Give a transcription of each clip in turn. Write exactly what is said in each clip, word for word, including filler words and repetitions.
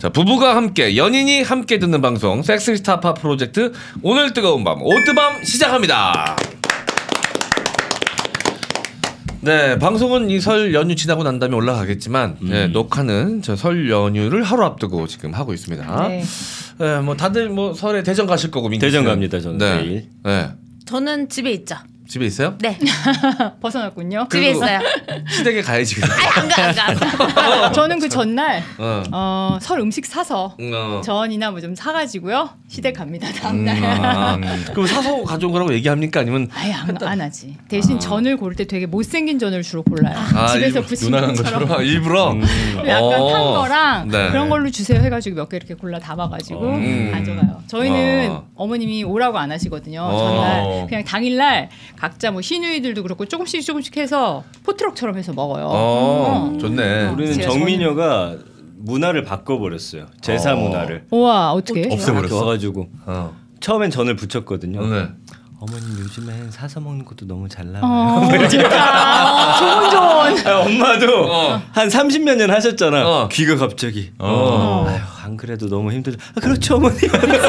자, 부부가 함께 연인이 함께 듣는 방송 섹스리스타파 프로젝트 오늘 뜨거운 밤 오뜨밤 시작합니다. 네, 방송은 이 설 연휴 지나고 난 다음에 올라가겠지만 음. 네, 녹화는 저 설 연휴를 하루 앞두고 지금 하고 있습니다. 네. 네, 뭐 다들 뭐 설에 대전 가실 거고 민기 대전 갑니다 저는 네. 내일. 네. 저는 집에 있죠. 집에 있어요? 네. 벗어났군요. 집에 있어요. 시댁에 가야지. 안 가, 안 가, 안 가. 저는 그 전날 어. 어, 설 음식 사서 어. 전이나 뭐 좀 사가지고요. 시댁 갑니다. 다음날. 음, 아, 그럼 사서 가져온 거라고 얘기합니까? 아니면 아예 안, 안 하지. 대신 아. 전을 고를 때 되게 못생긴 전을 주로 골라요. 아, 집에서 일부, 부치는 것처럼. 아, 일부러? 음. 약간 어. 탄 거랑 네. 그런 걸로 주세요 해가지고 몇 개 이렇게 골라 담아가지고 음. 가져가요. 저희는 어. 어머님이 오라고 안 하시거든요. 어. 전날 그냥 당일날 각자 뭐 시누이들도 그렇고 조금씩 조금씩 해서 포트럭처럼 해서 먹어요. 어, 음. 좋네. 우리는 정민여가 문화를 바꿔버렸어요. 제사 어. 문화를. 우와 어떻게? 없애버렸어. 와가지고 어. 처음엔 전을 붙였거든요. 네. 어머님 요즘엔 사서 먹는 것도 너무 잘 나와요. 어, 진짜. 좋은 좋은. 아, 엄마도 어. 한 삼십몇 년 하셨잖아. 어. 귀가 갑자기. 어. 아유, 안 그래도 너무 힘들죠. 아, 그렇죠 어머니. 그렇지.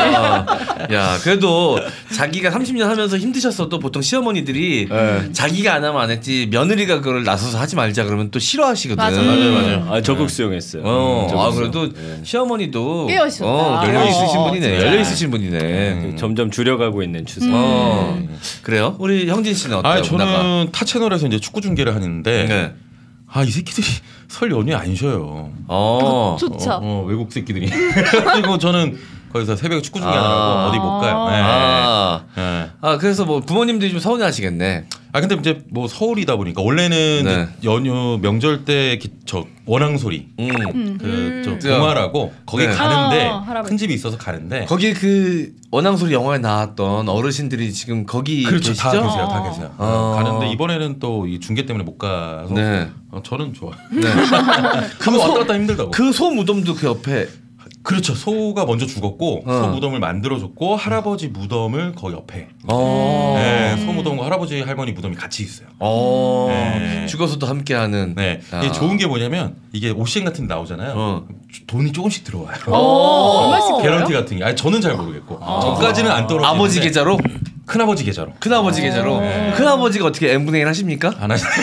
야, 그래도 자기가 삼십 년 하면서 힘드셨어도 보통 시어머니들이 네. 자기가 안 하면 안 했지 며느리가 그걸 나서서 하지 말자 그러면 또 싫어하시거든. 맞아. 맞아요, 맞아요. 아 적극 수용했어요. 어, 적극 아 수용. 그래도 네. 시어머니도 깨어 있었다. 어, 열려 있으신 어, 분이네. 진짜. 열려 있으신 분이네. 음. 점점 줄여가고 있는 추세. 어, 그래요? 우리 형진 씨는 어때요? 아, 저는 문화가? 타 채널에서 이제 축구 중계를 하는데 네. 아, 이 새끼들이 설 연휴에 안 쉬어요. 어. 좋죠. 어, 어, 외국 새끼들이. 그리고 저는 거기서 새벽에 축구 중계하느라고 아. 어디 못 가요. 네. 아. 네. 아, 그래서 뭐 부모님들이 좀 서운해하시겠네. 아 근데 이제 뭐 서울이다 보니까 원래는 네. 이제 연휴 명절 때 저 원앙소리 음. 그저 음. 동화라고 거기 네. 가는데 어, 할아버지. 큰 집이 있어서 가는데 거기 그 원앙소리 영화에 나왔던 어르신들이 지금 거기 그렇죠. 계시죠? 다 계세요. 다 계세요. 어. 가는데 이번에는 또 이 중계 때문에 못 가서 네. 어, 저는 좋아. 네. 그거 왔다 갔다 힘들다고. 그 소 무덤도 그 옆에. 그렇죠. 소가 먼저 죽었고 어. 소 무덤을 만들어줬고 할아버지 무덤을 거 옆에. 어. 네, 소 무덤과 할아버지 할머니 무덤이 같이 있어요. 어. 네. 죽어서도 함께하는. 네, 아. 이게 좋은 게 뭐냐면 이게 오씨엔 같은 데 나오잖아요. 어. 돈이 조금씩 들어와요. 어, 얼마씩 개런티 같은 게. 아니 저는 잘 모르겠고. 저까지는 안 떨어지는데. 아버지 계좌로? 큰아버지 계좌로. 큰아버지 계좌로? 네. 큰아버지가 어떻게 엠분의 일 하십니까? 안 하시.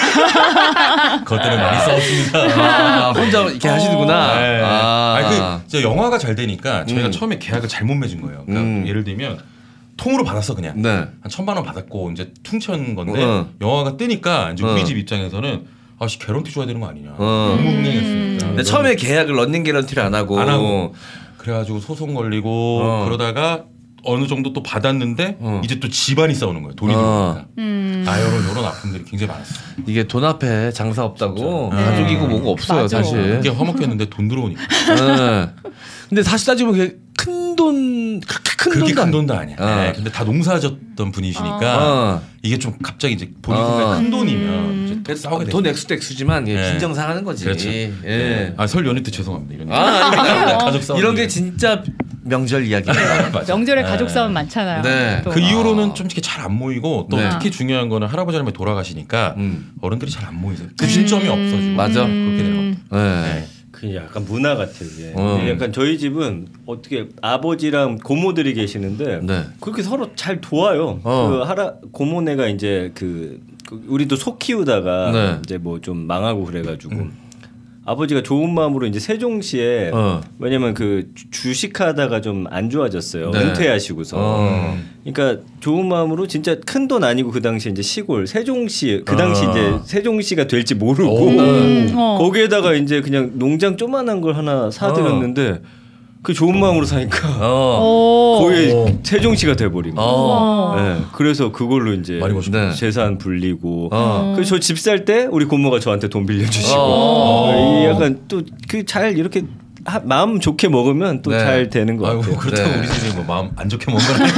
그것 때문에 많이 싸웠습니다. 아, 혼자 이렇게 하시는구나. 네. 아. 아니 그 이제 영화가 잘 되니까 저희가 음. 처음에 계약을 잘못 맺은 거예요. 그러니까 음. 예를 들면 통으로 받았어 그냥. 네. 한 천만 원 받았고 이제 퉁친 건데 어. 영화가 뜨니까 이제 어. 우리 집 입장에서는 아씨 개런티 줘야 되는 거 아니냐. 어. 너무 흥행했으니까. 근데 처음에 계약을 런닝 개런티를 안 하고. 안 하고 그래가지고 소송 걸리고 어. 그러다가 어느 정도 또 받았는데 어. 이제 또 집안이 싸우는 거예요. 돈이 어. 들어오니까. 음. 아 이런 이런 아픔들이 굉장히 많았어요. 이게 돈 앞에 장사 없다고 진짜. 가족이고 네. 뭐가 없어요 맞아. 사실. 이게 화목했는데 돈 들어오니까. 네. 근데 사실 따지면 그게 큰 돈, 그렇게 큰 그렇게 돈도 큰 아니- 돈도 아니야. 어. 네, 근데 다 농사졌던 분이시니까 어. 이게 좀 갑자기 이제 본인 어. 생각에 큰 돈이면 이제 또 싸우게 되죠. 돈 액수도 액수지만 이게 네. 빈정상하는 거지. 그렇죠. 예. 네. 아설 연휴 때 죄송합니다. 이런. 아, 아닙니다. 가족 싸움. 이런 게 진짜 명절 이야기예요. 맞아. 명절에 네. 가족 싸움 많잖아요. 네. 또. 그 이후로는 좀 이렇게 잘 안 모이고 또 네. 특히 중요한 거는 할아버지 할머니 돌아가시니까 음. 어른들이 잘 안 모이세요. 그 진점이 없어지고 맞아. 그렇게 되는 것 같아요. 네. 네. 그 약간 문화 같아요 이게. 어. 근데 약간 저희 집은 어떻게 아버지랑 고모들이 계시는데 네. 그렇게 서로 잘 도와요. 어. 그 하라 고모네가 이제 그, 그 우리도 소 키우다가 네. 이제 뭐 좀 망하고 그래가지고 아버지가 좋은 마음으로 이제 세종시에 어. 왜냐면 그 주- 주식하다가 좀 안 좋아졌어요. 네. 은퇴하시고서. 어. 그러니까 좋은 마음으로 진짜 큰 돈 아니고 그 당시 이제 시골 세종시 그 당시 어. 이제 세종시가 될지 모르고 음, 어. 거기에다가 이제 그냥 농장 조만한 걸 하나 사들였는데 그 좋은 마음으로 사니까 어. 오. 거의 어. 세종시가 돼버린 거예요. 어. 네, 그래서 그걸로 이제 많이 버셨네. 네. 재산 불리고 어. 그래서 저 집 살 때 우리 고모가 저한테 돈 빌려주시고 어. 이 약간 또 그 잘 이렇게 하, 마음 좋게 먹으면 또 네. 잘 되는 것 아이고 같아요. 그렇다고 네. 우리 집이 뭐 마음 안 좋게 먹는 건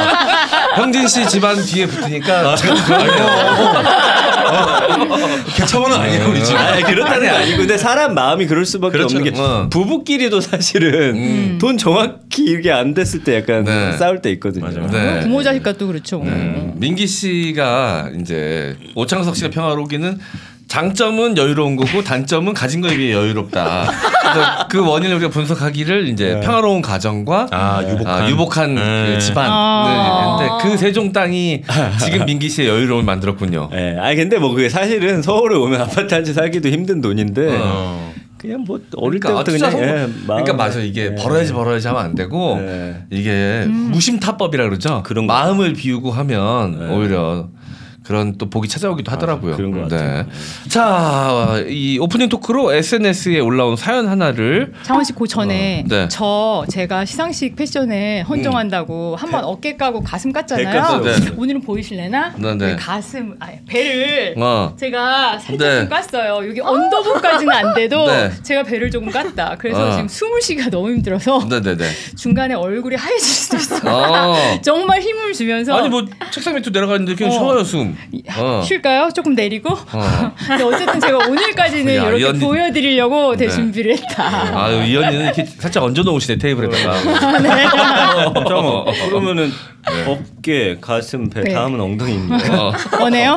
형진 씨 집안 뒤에 붙으니까 개차원은 아니에요 우리 집. 아 그렇다는 게 아니고 근데 사람 마음이 그럴 수밖에 그렇죠. 없는 게 어. 부부끼리도 사실은 음. 돈 정확히 이게 안 됐을 때 약간 네. 싸울 때 있거든요. 맞아요. 네. 부모 자식과도 그렇죠. 음, 민기 씨가 이제 오창석 씨가 평화로우기는 장점은 여유로운 거고 단점은 가진 거에 비해 여유롭다. 그래서 그 원인을 우리가 분석하기를 이제 네. 평화로운 가정과 아, 유복한, 아, 유복한 네. 그 집안. 아~ 네. 근데 그 세종 땅이 지금 민기 씨의 여유로움을 만들었군요. 네. 아니 근데 뭐 그게 사실은 서울에 오면 아파트 한 채 살기도 힘든 돈인데 어. 그냥 뭐 어릴 그러니까 때부터 그냥 예, 그러니까 맞아 이게 네. 벌어야지 벌어야지 하면 안 되고 네. 이게 음. 무심타법이라 그러죠. 그런 마음을 비우고 하면 네. 오히려 그런 또 복이 찾아오기도 하더라고요. 아, 그런 것 같아요. 네. 자, 이 오프닝 토크로 에스엔에스에 올라온 사연 하나를 장원 씨 그 전에 어, 네. 저 제가 시상식 패션에 헌정한다고 음. 한번 어깨 까고 가슴 깠잖아요. 네. 오늘은 보이실래나? 네, 네. 가슴, 아니, 배를 어. 제가 살짝 네. 좀 깠어요. 여기 언더부까지는 안 돼도 네. 제가 배를 조금 깠다. 그래서 어. 지금 숨을 쉬기가 너무 힘들어서 네네네. 중간에 얼굴이 하얘질 수도 있어요. 어. 정말 힘을 주면서 아니 뭐 책상 밑으로 내려가는데 그냥 어. 쉬어요 숨. 어. 쉴까요? 조금 내리고. 어. 근데 어쨌든 제가 오늘까지는 야, 이렇게 이 언니- 보여드리려고 대 네. 준비를 했다. 아유 이 언니는 이렇게 살짝 얹어 놓으시네 테이블에다가. 잠깐만 그러면은 어깨, 가슴, 배 네. 다음은 엉덩이인데. 어. 원해요?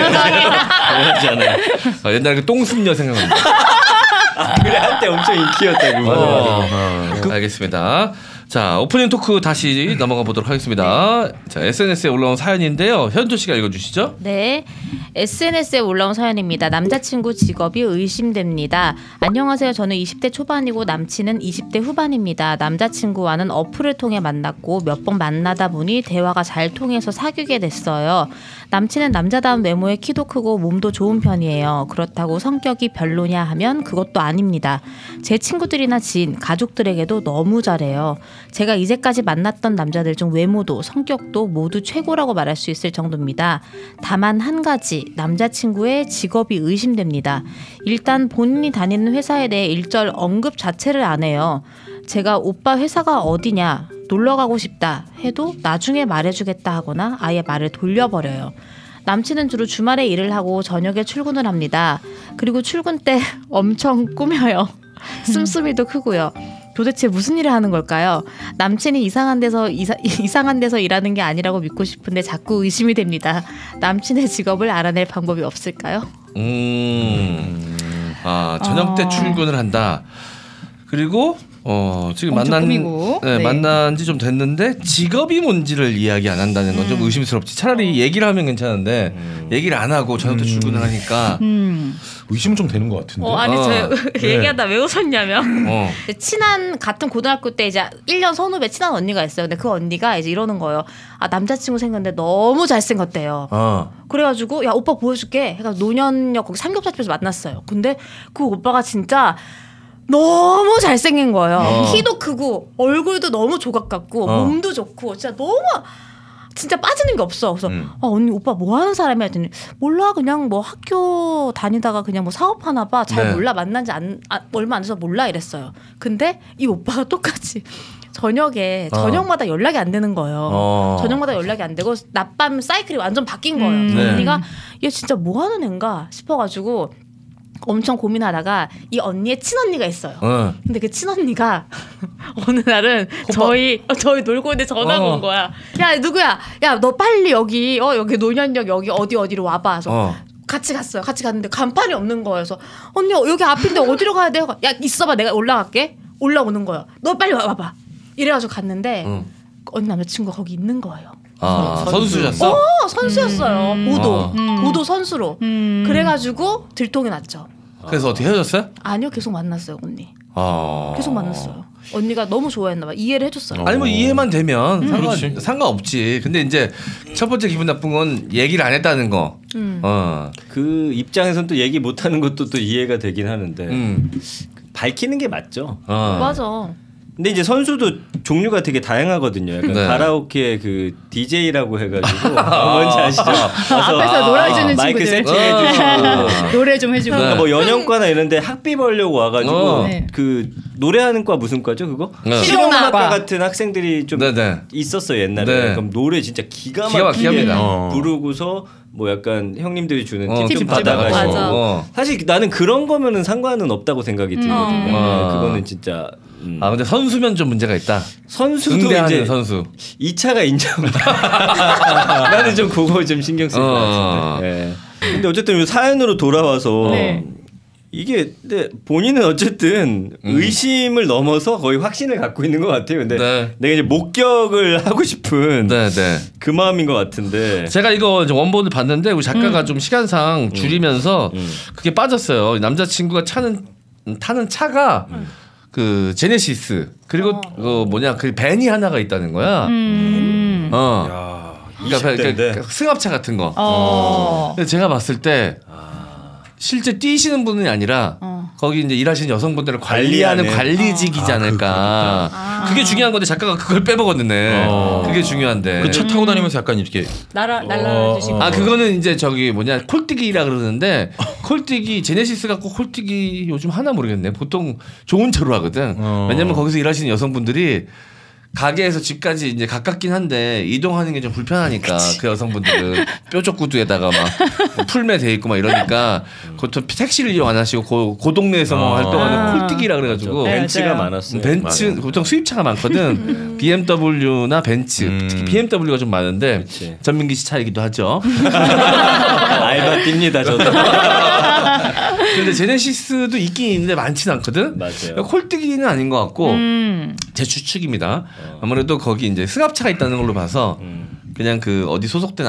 아니잖아요. 아, 옛날에 그 똥숨녀 생각납니다. 아, 그래 한때 엄청 인기였다 그거. 어, 어. 알겠습니다. 자 오프닝 토크 다시 넘어가 보도록 하겠습니다. 자 에스엔에스에 올라온 사연인데요. 현조 씨가 읽어주시죠. 네, 에스엔에스에 올라온 사연입니다. 남자친구 직업이 의심됩니다. 안녕하세요. 저는 이십 대 초반이고 남친은 이십 대 후반입니다. 남자친구와는 어플을 통해 만났고 몇 번 만나다 보니 대화가 잘 통해서 사귀게 됐어요. 남친은 남자다운 외모에 키도 크고 몸도 좋은 편이에요. 그렇다고 성격이 별로냐 하면 그것도 아닙니다. 제 친구들이나 지인, 가족들에게도 너무 잘해요. 제가 이제까지 만났던 남자들 중 외모도 성격도 모두 최고라고 말할 수 있을 정도입니다. 다만 한 가지, 남자친구의 직업이 의심됩니다. 일단 본인이 다니는 회사에 대해 일절 언급 자체를 안 해요. 제가 오빠 회사가 어디냐, 놀러 가고 싶다 해도 나중에 말해주겠다 하거나 아예 말을 돌려버려요. 남친은 주로 주말에 일을 하고 저녁에 출근을 합니다. 그리고 출근 때 엄청 꾸며요. 씀씀이도 크고요. 도대체 무슨 일을 하는 걸까요? 남친이 이상한 데서 이사, 이상한 데서 일하는 게 아니라고 믿고 싶은데 자꾸 의심이 됩니다. 남친의 직업을 알아낼 방법이 없을까요? 음, 아 저녁 때 어. 출근을 한다. 그리고 어 지금 엄청 만난 꾸미고. 네, 네. 만난 지 좀 됐는데 직업이 뭔지를 이야기 안 한다는 건 좀 음. 의심스럽지. 차라리 얘기를 하면 괜찮은데 음. 얘기를 안 하고 저녁 때 출근을 하니까 음. 의심은 좀 되는 것 같은데. 어, 아니 어, 저 네. 얘기하다 왜 웃었냐면 어. 친한 같은 고등학교 때 이제 일 년 선후배 친한 언니가 있어요. 근데 그 언니가 이제 이러는 거예요. 아 남자친구 생겼는데 너무 잘생겼대요. 어. 그래가지고 야 오빠 보여줄게. 해가 노년역 거기 삼겹살집에서 만났어요. 근데 그 오빠가 진짜 너무 잘생긴 거예요. 어. 키도 크고 얼굴도 너무 조각 같고 어. 몸도 좋고 진짜 너무 진짜 빠지는 게 없어. 그래서 음. 아, 언니 오빠 뭐 하는 사람이야 했더니 몰라 그냥 뭐 학교 다니다가 그냥 뭐 사업하나 봐. 잘 네. 몰라 만난 지 안, 아, 얼마 안 돼서 몰라 이랬어요. 근데 이 오빠가 똑같이 저녁에 어. 저녁마다 연락이 안 되는 거예요. 어. 저녁마다 연락이 안 되고 낮밤 사이클이 완전 바뀐 거예요. 음. 그래서 네. 언니가 얘 진짜 뭐 하는 앤가 싶어가지고 엄청 고민하다가 이 언니의 친언니가 있어요. 어. 근데 그 친언니가 어느 날은 저희 어, 저희 놀고 있는데 전화가 어. 온 거야. 야 누구야? 야 너 빨리 여기 어 여기 노년역 여기 어디 어디로 와봐. 그래서 어. 같이 갔어요. 같이 갔는데 간판이 없는 거예요. 그래서 언니 여기 앞인데 어디로 가야 돼요? 야 있어봐 내가 올라갈게. 올라오는 거예요. 너 빨리 와봐. 이래가지고 갔는데 응. 언니 남자친구가 거기 있는 거예요. 아, 선수. 선수셨어? 어 선수였어요. 음. 보도 어. 음. 보도 선수로. 음. 그래가지고 들통이 났죠. 그래서 어떻게 헤어졌어요? 아니요 계속 만났어요 언니. 어. 계속 만났어요. 언니가 너무 좋아했나 봐. 이해를 해줬어요. 아니 뭐 이해만 되면 음. 상관, 그렇지. 상관없지. 근데 이제 첫 번째 기분 나쁜 건 얘기를 안 했다는 거. 음. 어. 그 입장에선 또 얘기 못하는 것도 또 이해가 되긴 하는데 음. 밝히는 게 맞죠. 어. 맞아. 근데 이제 선수도 종류가 되게 다양하거든요. 약간 네. 가라오케 그 디제이라고 해가지고 뭔지 아시죠? 가서 앞에서 놀아주는 마이크 친구들. 세팅해주고 노래 좀 해주고. 그러니까 뭐 연영과나 이런데 학비 벌려고 와가지고 어. 네. 그 노래하는 과 무슨 과죠 그거? 네. 실용음악과 실용음악과. 같은 학생들이 좀 네네. 있었어요 옛날에. 네. 그럼 노래 진짜 기가 기가 막히게 막힙니다. 어. 부르고서 뭐 약간 형님들이 주는 어, 팁 팁 받아가지고 맞아. 어. 사실 나는 그런 거면은 상관은 없다고 생각이 들거든요. 어. 네, 그거는 진짜 음. 아 근데 선수면 좀 문제가 있다. 선수도 응대하는 이제 선수. 이 차가 인정. 나는 좀 그거 좀 신경 쓸 것 어. 같은데. 네. 근데 어쨌든 이 사연으로 돌아와서 네. 이게 근데 본인은 어쨌든 음. 의심을 넘어서 거의 확신을 갖고 있는 것 같아요. 근데 네. 내가 이제 목격을 하고 싶은 네, 네. 그 마음인 것 같은데. 제가 이거 이제 원본을 봤는데 우리 작가가 음. 좀 시간상 줄이면서 음. 그게 빠졌어요. 남자친구가 차는 타는 차가 그 제네시스 그리고 어. 그 뭐냐 그 밴이 하나가 있다는 거야. 음. 어. 야, 그러니까, 이십 대인데. 그러니까 승합차 같은 거. 어. 근데 제가 봤을 때 실제 뛰시는 분이 아니라 어. 거기 이제 일하시는 여성분들을 관리하는 관리하는. 관리직이지 아, 않을까. 아. 그게 중요한 건데 작가가 그걸 빼먹었네. 어. 그게 중요한데. 그 차 타고 다니면서 약간 이렇게 날아 날라주시고. 아 그거는 이제 저기 뭐냐 콜뛰기라 그러는데 콜뛰기 제네시스 갖고 콜뛰기 요즘 하나 모르겠네. 보통 좋은 차로 하거든. 어. 왜냐면 거기서 일하시는 여성분들이 가게에서 집까지 이제 가깝긴 한데 이동하는 게 좀 불편하니까 그 여성분들은 뾰족 구두에다가 막 풀매 돼 있고 막 이러니까 보통 택시를 이용 안 하시고 그, 그 동네에서 뭐 아. 활동하는 콜뛰기라 그래가지고 네, 벤츠가 맞아요. 많았어요. 벤츠 맞아요. 보통 수입차가 많거든. 비엠더블유나 벤츠, 음. 특히 비엠더블유가 좀 많은데 그치. 전민기 씨 차이기도 하죠. 알바 뜁니다 저도. 근데 제네시스도 있긴 있는데 많지는 않거든. 맞아요. 콜뛰기는 아닌 것 같고 음. 제 추측입니다. 아무래도 거기 이제 승합차가 있다는 걸로 봐서 음. 그냥 그 어디 소속된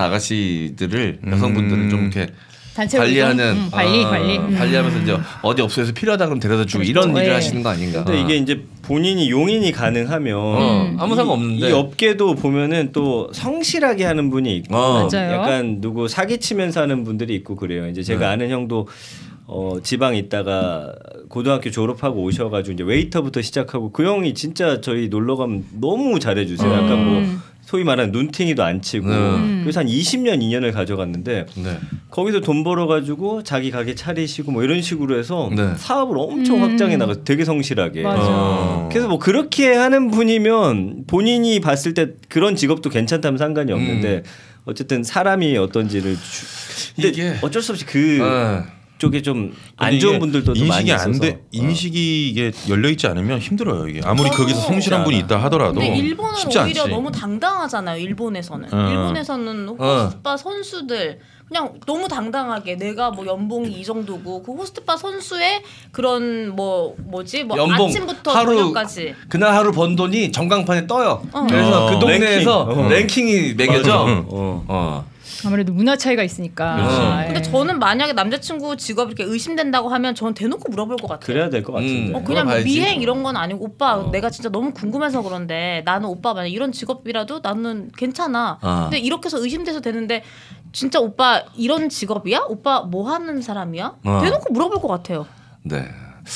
아가씨들을 음. 여성분들을 좀 이렇게 단체 관리하는 운동? 음, 관리 어, 관리. 음. 관리하면서 이제 어디 업소에서 필요하다 그러면 데려다 주고 이런 그렇죠. 일을 예. 하시는 거 아닌가. 근데 이게 이제 본인이 용인이 가능하면 어, 음. 아무 상관없는데 이 업계도 보면은 또 성실하게 하는 분이 있고 어. 맞아요. 약간 누구 사기치면서 하는 분들이 있고 그래요. 이제 제가 네. 아는 형도 어, 지방 있다가 고등학교 졸업하고 오셔가지고 이제 웨이터부터 시작하고 그 형이 진짜 저희 놀러 가면 너무 잘해주세요. 음. 약간 뭐 소위 말하는 눈팅이도 안 치고 음. 그래서 한 이십 년, 이 년을 가져갔는데 네. 거기서 돈 벌어가지고 자기 가게 차리시고 뭐 이런 식으로 해서 네. 사업을 엄청 음. 확장해 나가서 되게 성실하게. 맞아. 어. 그래서 뭐 그렇게 하는 분이면 본인이 봤을 때 그런 직업도 괜찮다면 상관이 없는데 어쨌든 사람이 어떤지를 주... 근데 이게- 어쩔 수 없이 그 네. 쪽에 좀 안 근데 좋은 이게 분들도 좀 많이 인식이 있어서 안 돼. 인식이 이게 열려 있지 않으면 힘들어요 이게. 아무리 어. 거기서 성실한 분이 있다 하더라도 근데 일본은 쉽지 오히려 않지. 너무 당당하잖아요. 일본에서는 어. 일본에서는 호스트바 선수들 그냥 너무 당당하게 내가 뭐 연봉이 이 정도고 그 호스트바 선수의 그런 뭐 뭐지 뭐 연봉 아침부터 하루 저녁까지 그날 하루 번 돈이 전광판에 떠요. 어. 그래서 어. 그 동네에서 랭킹. 어. 랭킹이 매겨져. 맞아. 응. 어. 어. 아무래도 문화 차이가 있으니까. 그렇지. 아, 근데 예. 저는 만약에 남자친구 직업이 이렇게 의심된다고 하면 저는 대놓고 물어볼 것 같아요. 그래야 될 것 같은데. 음. 어, 그냥 뭐 물어봐야지. 미행 이런 건 아니고 오빠 어. 내가 진짜 너무 궁금해서 그런데 나는 오빠 만약 이런 직업이라도 나는 괜찮아. 아. 근데 이렇게 해서 의심돼서 되는데 진짜 오빠 이런 직업이야? 오빠 뭐 하는 사람이야? 어. 대놓고 물어볼 것 같아요. 네.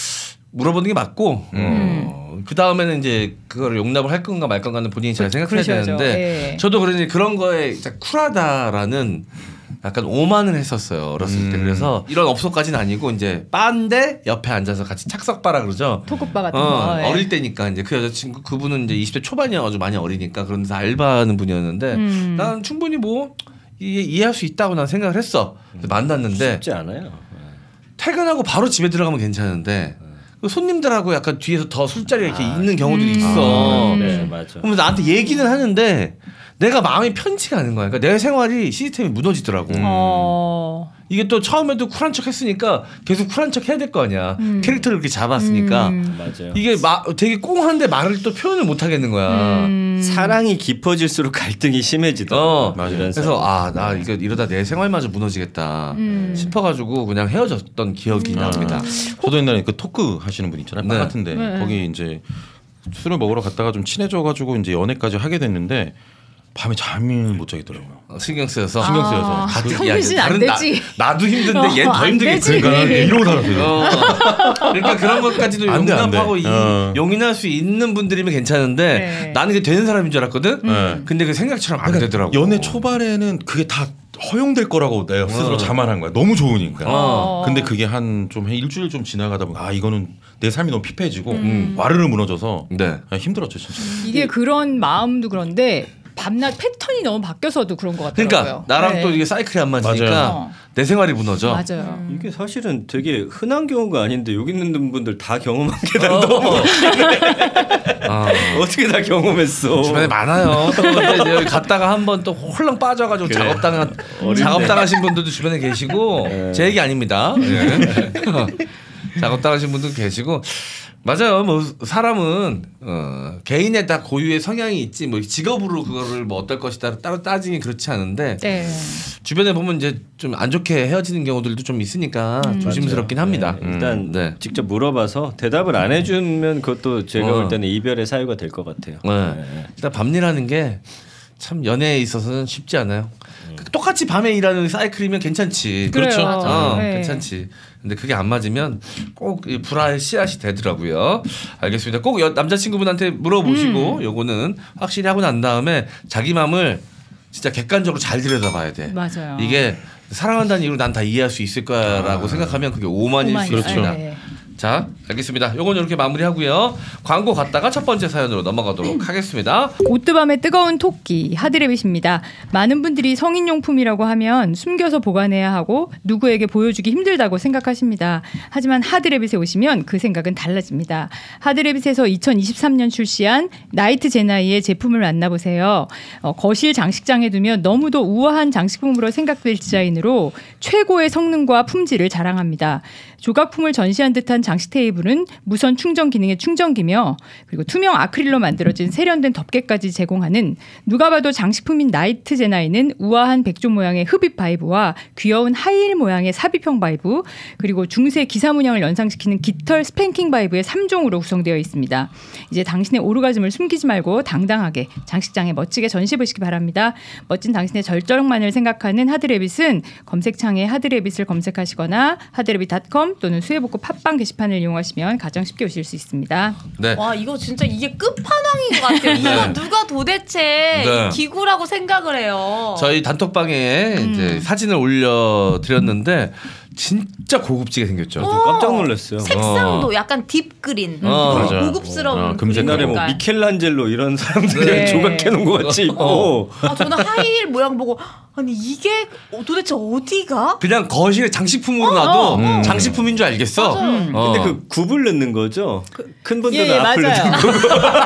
물어보는 게 맞고 어, 그 다음에는 이제 그걸 용납을 할 건가 말 건가는 본인이 잘 생각해야 그러셔야죠. 되는데 예. 저도 그러니 그런 거에 진짜 쿨하다라는 약간 오만을 했었어요 어렸을 때. 음. 그래서 이런 업소까지는 아니고 이제 바인데 옆에 앉아서 같이 착석바라 그러죠. 토크바 같은 어, 거. 예. 어릴 때니까 이제 그 여자친구 그분은 이제 이십 대 초반이어가지고 많이 어리니까 그런 데서 알바하는 분이었는데 음. 난 충분히 뭐 이해, 이해할 수 있다고 난 생각을 했어. 그래서 만났는데 쉽지 않아요. 퇴근하고 바로 집에 들어가면 괜찮은데 그 손님들하고 약간 뒤에서 더 술자리에 이렇게 아, 있는 경우들이 음. 있어. 아, 네, 맞아. 그러면서 나한테 얘기는 하는데 내가 마음이 편치가 않은 거야. 그러니까 내 생활이 시스템이 무너지더라고. 어. 이게 또 처음에도 쿨한 척 했으니까 계속 쿨한 척 해야 될 거 아니야. 음. 캐릭터를 이렇게 잡았으니까. 음. 맞아요. 이게 마, 되게 꽁한데 말을 또 표현을 못 하겠는 거야. 음. 사랑이 깊어질수록 갈등이 심해지더라고요. 어, 맞아요. 이런 그래서 사람. 아, 나 이거 이러다 내 생활마저 무너지겠다 음. 싶어가지고 그냥 헤어졌던 기억이 납니다. 저도 옛날에 그 토크 하시는 분 있잖아요. 바 네. 같은데 네. 거기 이제 술을 먹으러 갔다가 좀 친해져가지고 이제 연애까지 하게 됐는데 밤에 잠이 못 자겠더라고요. 어, 신경 쓰여서 신경 쓰여서. 아, 같은- 정신 야, 안 다른 나- 되지. 나도 힘든데 어, 얘는 더 안 힘들겠지. 되지. 그러니까 이러고 살았어요. 어. 그러니까 그런 것까지도 안 돼, 안 돼. 용납하고 이, 어. 용인할 수 있는 분들이면 괜찮은데 네. 나는 그게 되는 사람인 줄 알았거든. 네. 근데 그 생각처럼 안 되더라고. 연애 초반에는 그게 다 허용될 거라고 내가 스스로 어. 자만한 거야. 너무 좋으니까. 어. 근데 그게 한 좀 한 일주일 좀 지나가다 보면 아 이거는 내 삶이 너무 피폐해지고 음. 와르르 무너져서 네. 그냥 힘들었죠 진짜. 이게 그런 마음도 그런데 밤낮 패턴이 너무 바뀌어서도 그런 것 같더라고요. 그러니까 나랑 네. 또 이게 사이클이 안 맞으니까 맞아요. 어. 내 생활이 무너져. 맞아요. 이게 사실은 되게 흔한 경우가 아닌데 여기 있는 분들 다 경험한 게 난 너무 아. 어떻게 다 경험했어. 주변에 많아요. 또 근데 이제 여기 갔다가 한번 또 홀랑 빠져가지고 그래. 작업당한 어린데. 작업당하신 분들도 주변에 계시고 네. 제 얘기 아닙니다. 네. 작업당하신 분도 계시고 맞아요. 뭐 사람은 어, 개인의 다 고유의 성향이 있지 뭐 직업으로 그거를 뭐 어떨 것이다 따로 따지긴 그렇지 않은데 네. 주변에 보면 이제 좀 안 좋게 헤어지는 경우들도 좀 있으니까 음. 조심스럽긴 맞아요. 합니다. 네. 일단 음, 네. 직접 물어봐서 대답을 안 해주면 그것도 제가 어. 볼 때는 이별의 사유가 될 것 같아요. 네. 일단 밤일하는 게 참 연애에 있어서는 쉽지 않아요. 똑같이 밤에 일하는 사이클이면 괜찮지. 그래요. 그렇죠. 어, 네. 괜찮지. 근데 그게 안 맞으면 꼭 이 불화의 씨앗이 되더라고요. 알겠습니다. 꼭 여, 남자친구분한테 물어보시고 음. 요거는 확실히 하고 난 다음에 자기 마음을 진짜 객관적으로 잘 들여다봐야 돼. 맞아요. 이게 사랑한다는 이유로 난 다 이해할 수 있을 거야라고 생각하면 그게 오만일 수 오만이- 있습니다. 네. 자, 알겠습니다. 요건 이렇게 마무리하고요. 광고 갔다가 첫 번째 사연으로 넘어가도록 하겠습니다. 오뜨밤의 뜨거운 토끼 하드레빗입니다. 많은 분들이 성인용품이라고 하면 숨겨서 보관해야 하고 누구에게 보여주기 힘들다고 생각하십니다. 하지만 하드레빗에 오시면 그 생각은 달라집니다. 하드레빗에서 이천이십삼 년 출시한 나이트 제나이의 제품을 만나보세요. 어, 거실 장식장에 두면 너무도 우아한 장식품으로 생각될 디자인으로 최고의 성능과 품질을 자랑합니다. 조각품을 전시한 듯한 장식 테이블은 무선 충전 기능의 충전기며 그리고 투명 아크릴로 만들어진 세련된 덮개까지 제공하는 누가 봐도 장식품인 나이트 제나이는 우아한 백조 모양의 흡입 바이브와 귀여운 하이힐 모양의 삽입형 바이브 그리고 중세 기사 문양을 연상시키는 깃털 스팽킹 바이브의 삼 종으로 구성되어 있습니다. 이제 당신의 오르가즘을 숨기지 말고 당당하게 장식장에 멋지게 전시해 보시기 바랍니다. 멋진 당신의 절정만을 생각하는 하드레빗은 검색창에 하드레빗을 검색하시거나 하드레빗 닷컴 또는 수혜복구 팟빵 게시판을 이용하시면 가장 쉽게 오실 수 있습니다. 네. 와 이거 진짜 이게 끝판왕인 것 같아요. 이거 누가 도대체 네. 이 기구라고 생각을 해요. 저희 단톡방에 음. 이제 사진을 올려 드렸는데 진짜 고급지게 생겼죠. 어. 깜짝 놀랐어요. 색상도 어. 약간 딥그린, 어, 되게 맞아. 고급스러운 어, 금색 옛날에 뭐 색깔. 미켈란젤로 이런 사람들이 네. 조각해놓은 것 같이 입고 아, 저는 하이힐 모양 보고 아니 이게 도대체 어디가? 그냥 거실에 장식품으로 놔도 음. 장식품인 줄 알겠어. 맞아요. 음. 어. 근데 그 굽을 넣는 거죠? 큰 분들은 예, 예, 앞을 맞아요. 넣는 거고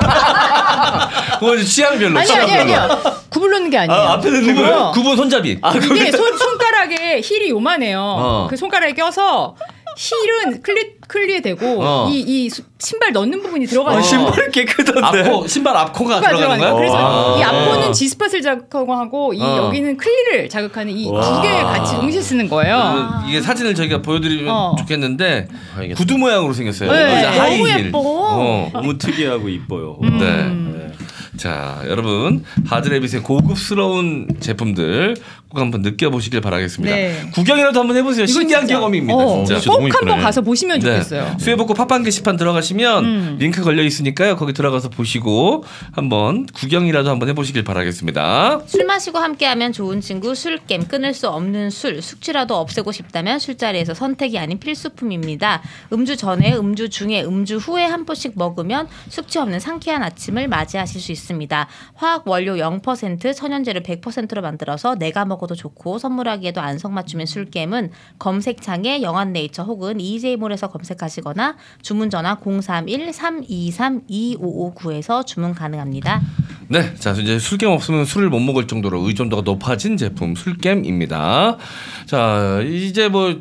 그건 이제 취향별로. 아니 아니 취향별로. 아니요. 굽을 넣는 게 아니에요. 아, 앞에 넣는 구분- 거예요? 구분 손잡이. 아, 이게 손, 손가락에 힐이 요만해요. 어. 그 손가락에 껴서 힐은 클리, 클리에 되고 어. 이, 이 수- 신발 넣는 부분이 들어가요. 아, 신발이 깨끗한데 앞코 신발 앞코가 신발 들어가는 거야? 들어가는 거예요. 그래서 아. 이 앞코는 지스팟을 자극하고 이 어. 여기는 클리를 자극하는 이 두 와. 개를 같이 동시에 쓰는 거예요. 그러면 이게 사진을 저희가 보여드리면 어. 좋겠는데 알겠습니다. 구두 모양으로 생겼어요. 네, 이제 너무 하이힐. 예뻐. 어. 너무 특이하고 이뻐요. 음. 네. 자, 여러분 하드레빗의 고급스러운 제품들 꼭 한번 느껴보시길 바라겠습니다. 네. 구경이라도 한번 해보세요. 이거 신기한 진짜- 경험입니다. 어, 진짜. 진짜 꼭 너무 한번 이쁘네. 가서 보시면 네. 좋겠어요. 수혜복구 팟빵 게시판 들어가시면 음. 링크 걸려 있으니까요. 거기 들어가서 보시고 한번 구경이라도 한번 해보시길 바라겠습니다. 술 마시고 함께하면 좋은 친구 술겜 끊을 수 없는 술 숙취라도 없애고 싶다면 술자리에서 선택이 아닌 필수품입니다. 음주 전에 음주 중에 음주 후에 한 포씩 먹으면 숙취 없는 상쾌한 아침을 맞이하실 수 있습니다. 화학 원료 영 퍼센트 천연재료 백 퍼센트로 만들어서 내가 먹어도 좋고 선물하기에도 안성맞춤인 술겜은 검색창에 영한네이처 혹은 이제이몰에서 검색하시거나 주문 전화 공삼일 삼이삼 이오오구에서 주문 가능합니다. 네, 자 이제 술겜 없으면 술을 못 먹을 정도로 의존도가 높아진 제품 술겜입니다. 자 이제 뭐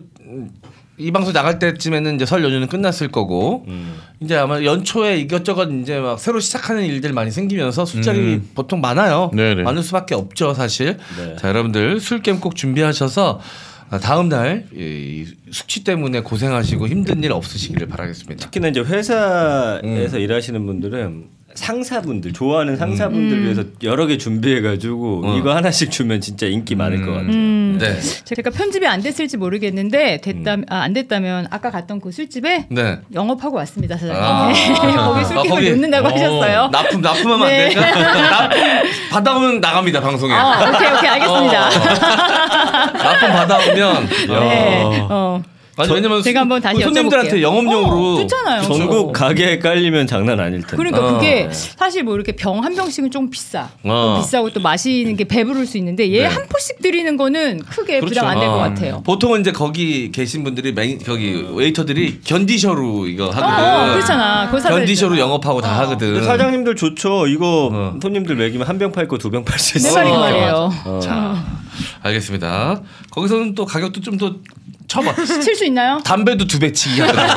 이 방송 나갈 때쯤에는 이제 설 연휴는 끝났을 거고 음. 이제 아마 연초에 이것저것 이제 막 새로 시작하는 일들 많이 생기면서 술자리 음. 보통 많아요. 네네. 많을 수밖에 없죠, 사실. 네. 자 여러분들 술겜 꼭 준비하셔서 다음 날 이 숙취 때문에 고생하시고 힘든 일 없으시기를 바라겠습니다. 특히나 이제 회사에서 음. 일하시는 분들은 상사분들 좋아하는 상사분들 음. 위해서 여러 개 준비해가지고 어. 이거 하나씩 주면 진짜 인기 많을 것 같아요. 음. 네, 제가 편집이 안 됐을지 모르겠는데 됐다 아, 안 됐다면 아까 갔던 그 술집에 네. 영업하고 왔습니다, 사장님. 아. 네. 거기 술김을 아, 거기- 놓는다고 어, 하셨어요. 납품 납품하면 네. 안 될까? 납품 받아오면 나갑니다 방송에. 아, 오케이 오케이 알겠습니다. 납품 받아오면 네. 어. 아니, 왜냐면 제가 한번 다시 손님들한테 여쭤볼게요. 영업용으로 어, 좋잖아요. 전국 가게에 깔리면 장난 아닐 텐데. 그러니까 어. 그게 사실 뭐 이렇게 병 한 병씩은 좀 비싸. 어. 좀 비싸고 또 마시는 게 배부를 수 있는데 얘 네. 한 포씩 드리는 거는 크게 그렇죠. 부담 안 될 것 어. 같아요. 보통은 이제 거기 계신 분들이 메인 거기 웨이터들이 견디셔로 이거 하거든. 어, 그렇잖아. 그거 사줘야 견디셔로 되잖아. 영업하고 다 하거든. 근데 사장님들 좋죠. 이거 어. 손님들 먹이면 한 병 팔 거 두 병 팔 수 내 있어. 말이 말이에요. 어. 자, 알겠습니다. 거기서는 또 가격도 좀 더 쳐봐. 칠 수 있나요? 담배도 두 배 치기 하더라고요.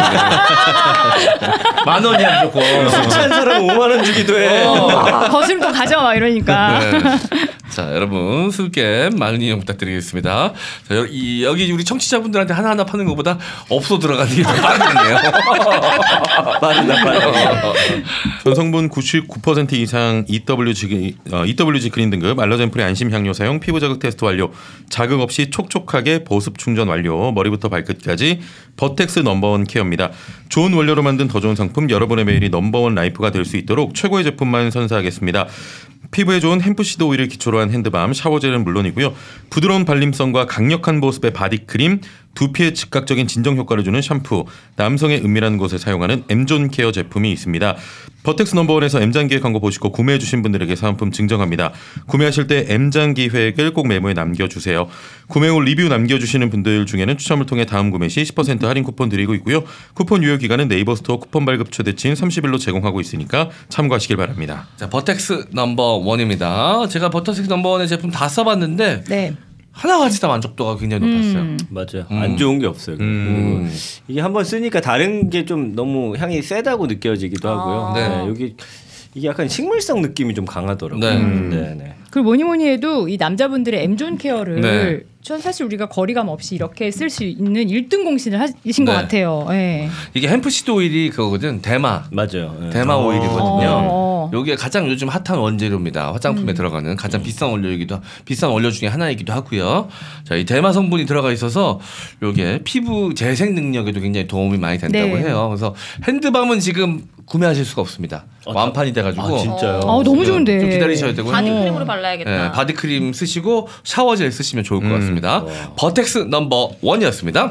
만 원이야 무조건. 취한 사람 오만 원 주기도 해. 아, 거슬 또 가져와 이러니까. 네. 자, 여러분 술겜 많은 이용 부탁드리겠습니다. 자, 여, 이, 여기 우리 청취자분들한테 하나하나 파는 것보다 업소 들어가는 게 더 빠르겠네요. 빠르다 빠르다. 전성분 구십구 퍼센트 이상 이더블유지, 어, 이더블유지 그린 등급 알러젠 프리 안심 향료 사용 피부 자극 테스트 완료 자극 없이 촉촉하게 보습 충전 완료 머리부터 발끝까지 버텍스 넘버원 케어입니다. 좋은 원료로 만든 더 좋은 상품 여러분의 매일이 넘버원 라이프가 될 수 있도록 최고의 제품만 선사하겠습니다. 피부에 좋은 햄프시드 오일을 기초로 한 핸드밤, 샤워젤은 물론이고요. 부드러운 발림성과 강력한 보습의 바디크림, 두피에 즉각적인 진정 효과를 주는 샴푸, 남성의 은밀한 곳에 사용하는 M존 케어 제품이 있습니다. 버텍스 넘버원에서 M장기획 광고 보시고 구매해 주신 분들에게 사은품 증정합니다. 구매하실 때 M장기획을 꼭 메모에 남겨주세요. 구매 후 리뷰 남겨주시는 분들 중에는 추첨을 통해 다음 구매 시 십 퍼센트 할인 쿠폰 드리고 있고요. 쿠폰 유효 기간은 네이버 스토어 쿠폰 발급 최대치인 삼십 일로 제공하고 있으니까 참고하시길 바랍니다. 자, 버텍스 넘버 원입니다. 제가 버텍스 넘버 원의 제품 다 써봤는데 네. 하나같이 다 만족도가 굉장히 높았어요. 음. 맞아요. 음. 안 좋은 게 없어요. 음. 그리고 이게 한번 쓰니까 다른 게 좀 너무 향이 세다고 느껴지기도 하고요. 아. 네. 네, 여기 이게 약간 식물성 느낌이 좀 강하더라고요. 네. 음. 네, 네. 그리고 뭐니 뭐니 해도 이 남자분들의 M존 케어를 네. 전 사실 우리가 거리감 없이 이렇게 쓸 수 있는 일 등 공신을 하신 것 네. 같아요. 네. 이게 햄프시드 오일이 그거거든. 대마. 맞아요. 네. 대마 어. 오일이거든요. 여기가 가장 요즘 핫한 원재료입니다. 화장품에 음. 들어가는 가장 비싼 원료이기도 비싼 원료 중에 하나이기도 하고요. 자, 이 대마 성분이 들어가 있어서 요게 피부 재생 능력에도 굉장히 도움이 많이 된다고 네. 해요. 그래서 핸드밤은 지금 구매하실 수가 없습니다. 어, 완판이 돼가지고 아, 진짜요? 아, 너무 좋은데. 좀 기다리셔야 되고요. 바디크림으로 발라야겠다. 네, 바디크림 쓰시고 샤워젤 쓰시면 좋을 것 음. 같습니다. 버텍스 넘버 원이었습니다.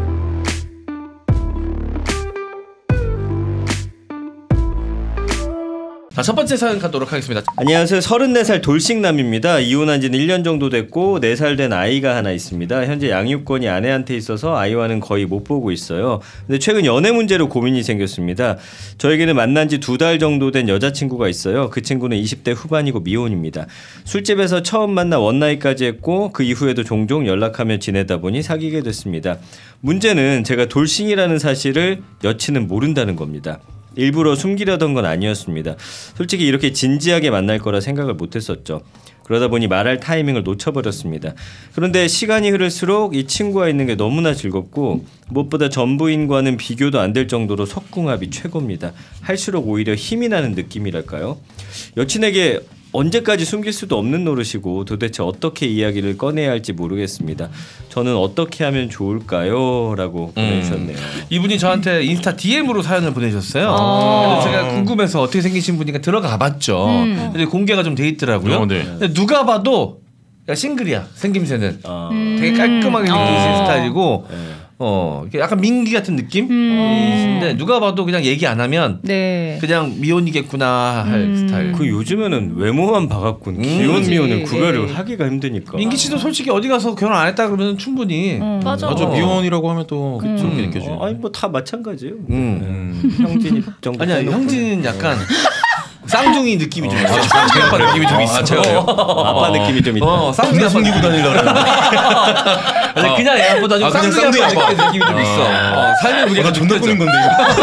자, 첫 번째 사연 가도록 하겠습니다. 안녕하세요. 서른네 살 돌싱남입니다. 이혼한 지는 일 년 정도 됐고 네 살 된 아이가 하나 있습니다. 현재 양육권이 아내한테 있어서 아이와는 거의 못 보고 있어요. 근데 최근 연애 문제로 고민이 생겼습니다. 저에게는 만난 지 두 달 정도 된 여자친구가 있어요. 그 친구는 이십 대 후반이고 미혼입니다. 술집에서 처음 만나 원나잇까지 했고 그 이후에도 종종 연락하며 지내다 보니 사귀게 됐습니다. 문제는 제가 돌싱이라는 사실을 여친은 모른다는 겁니다. 일부러 숨기려던 건 아니었습니다. 솔직히 이렇게 진지하게 만날 거라 생각을 못했었죠. 그러다 보니 말할 타이밍을 놓쳐버렸습니다. 그런데 시간이 흐를수록 이 친구와 있는 게 너무나 즐겁고 무엇보다 전부인과는 비교도 안 될 정도로 속궁합이 최고입니다. 할수록 오히려 힘이 나는 느낌이랄까요? 여친에게 언제까지 숨길 수도 없는 노릇이고 도대체 어떻게 이야기를 꺼내야 할지 모르겠습니다. 저는 어떻게 하면 좋을까요? 라고 보내주셨네요. 이분이 저한테 인스타 디엠으로 사연을 보내셨어요. 아. 그래서 제가 궁금해서 어떻게 생기신 분이니까 들어가 봤죠. 음. 근데 공개가 좀 돼 있더라고요. 어, 네. 근데 누가 봐도 야, 싱글이야. 생김새는 아, 되게 깔끔하게 생기신 어. 스타일이고 네. 어 이렇게 약간 민기 같은 느낌? 음. 근데 누가 봐도 그냥 얘기 안 하면 네. 그냥 미혼이겠구나 할 음. 스타일. 그 요즘에는 외모만 봐갖군 귀여운 그치. 미혼을 구별을 네. 하기가 힘드니까. 민기 씨도 솔직히 어디 가서 결혼 안 했다 그러면 충분히 음. 맞아. 맞아 어. 미혼이라고 하면 또 그쵸. 그렇게 음. 느껴져요. 어, 아니 뭐 다 마찬가지예요. 음. 음. 형진이 정도. 아니야 빼놓고. 형진은 약간 쌍둥이 느낌이 좀 있어. 쌍둥이 아빠 느낌이 좀 있어. 아빠 느낌이 좀 있다. 어, 쌍둥이 아빠 숨기고 다니려고. 아니 그냥 애 아빠 다니고 아, 그냥 쌍둥이 아빠 쌍둥이 느낌이 좀 있어. 어, 삶의 무게가 나 존나 꾸는 건데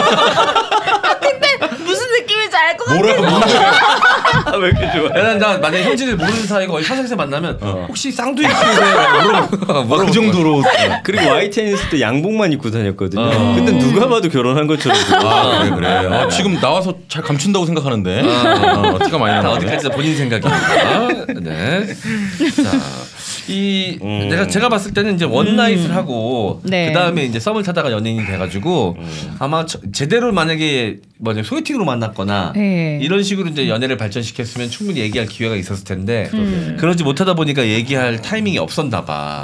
이거. 무슨 느낌인지 알 것 같아. 뭐라고 뭔데? 아, 왜 이렇게 좋아? 야, 나 만약에 현진을 모르는 사이가 어디 사석에서 만나면 혹시 쌍둥이 키우세요? 물어보고 그 정도로. 그리고 와이텐 있을 때 양복만 입고 다녔거든요. 어. 근데 누가 봐도 결혼한 것처럼. 아 그래 그래. 아, 지금 나와서 잘 감춘다고 생각하는데 어, 티가 많이 다 나네. 어디까지 다 본인 생각입니다. 네. 자, 이 음. 내가 제가 봤을 때는 이제 원나잇을 하고 네. 그 다음에 이제 썸을 타다가 연예인이 돼가지고 아마 저- 제대로 만약에 뭐냐 소개팅으로 만났거나 네. 이런 식으로 이제 연애를 발전시켰으면 충분히 얘기할 기회가 있었을 텐데 음. 그러지 못하다 보니까 얘기할 타이밍이 없었나 봐.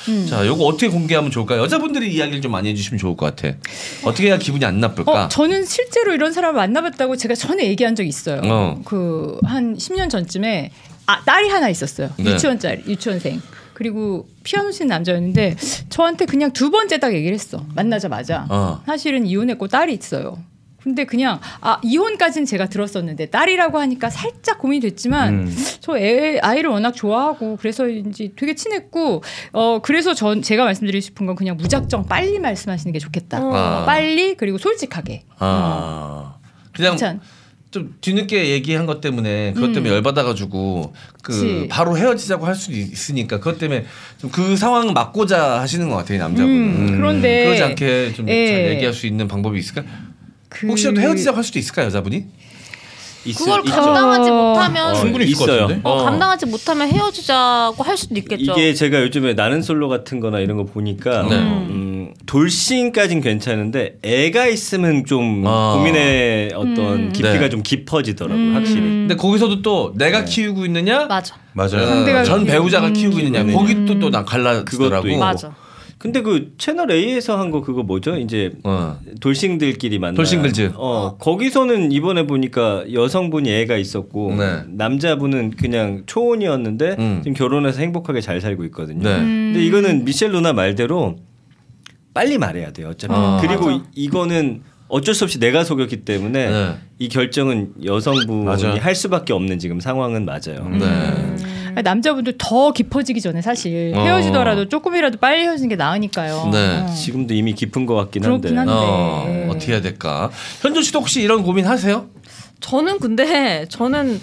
음. 자, 요거 어떻게 공개하면 좋을까요? 여자분들이 이야기를 좀 많이 해주시면 좋을 것 같아. 어떻게 해야 기분이 안 나쁠까? 어, 저는 실제로 이런 사람을 만나봤다고 제가 전에 얘기한 적이 있어요. 어. 그 한 십 년 전쯤에 아, 딸이 하나 있었어요. 네. 유치원짜리, 유치원생. 그리고 피아노 치는 남자였는데 저한테 그냥 두 번째 딱 얘기를 했어. 만나자마자. 어. 사실은 이혼했고 딸이 있어요. 근데 그냥 아 이혼까지는 제가 들었었는데 딸이라고 하니까 살짝 고민이 됐지만 음. 저 애, 아이를 워낙 좋아하고 그래서인지 되게 친했고 어 그래서 전 제가 말씀드리고 싶은 건 그냥 무작정 빨리 말씀하시는 게 좋겠다. 아. 빨리 그리고 솔직하게. 아, 그냥 괜찮. 좀 뒤늦게 얘기한 것 때문에 그것 때문에 음. 열받아가지고 그 그치. 바로 헤어지자고 할 수도 있으니까 그것 때문에 좀 그 상황 막고자 하시는 것 같아요 남자분은. 음, 그런데 그러지 않게 좀 잘 예. 얘기할 수 있는 방법이 있을까? 그... 혹시라도 헤어지자고 할 수도 있을까 여자분이? 있, 그걸 있죠. 감당하지 어, 못하면 충분히 있을 것 있어요. 같은데. 어, 어. 감당하지 못하면 헤어지자고 할 수도 있겠죠. 이게 제가 요즘에 나는 솔로 같은 거나 이런 거 보니까 네. 음, 돌싱까진 괜찮은데 애가 있으면 좀 아. 고민의 어떤 음. 깊이가 네. 좀 깊어지더라고요. 음. 확실히. 근데 거기서도 또 내가 키우고 있느냐, 맞아. 맞아요. 어, 상대가 전 키우고. 배우자가 음. 키우고 있느냐, 네. 거기 또 또 난 갈라지더라고. 그것도 있고. 맞아. 근데 그 채널 A에서 한 거 그거 뭐죠? 이제 어. 돌싱들끼리 만나. 돌싱글즈. 어, 거기서는 이번에 보니까 여성분이 애가 있었고 네. 남자분은 그냥 초혼이었는데 음. 지금 결혼해서 행복하게 잘 살고 있거든요. 네. 음. 근데 이거는 미셸 누나 말대로 빨리 말해야 돼요. 어차피. 어, 그리고 맞아. 이- 이거는 어쩔 수 없이 내가 속였기 때문에 네. 이 결정은 여성분이 맞아. 할 수밖에 없는 지금 상황은 맞아요. 네. 아니, 남자분들 더 깊어지기 전에 사실 어. 헤어지더라도 조금이라도 빨리 헤어지는 게 나으니까요. 네. 어. 지금도 이미 깊은 것 같긴 한데. 그렇긴 한데. 어, 네. 어떻게 해야 될까? 현준 씨도 혹시 이런 고민 하세요? 저는 근데 저는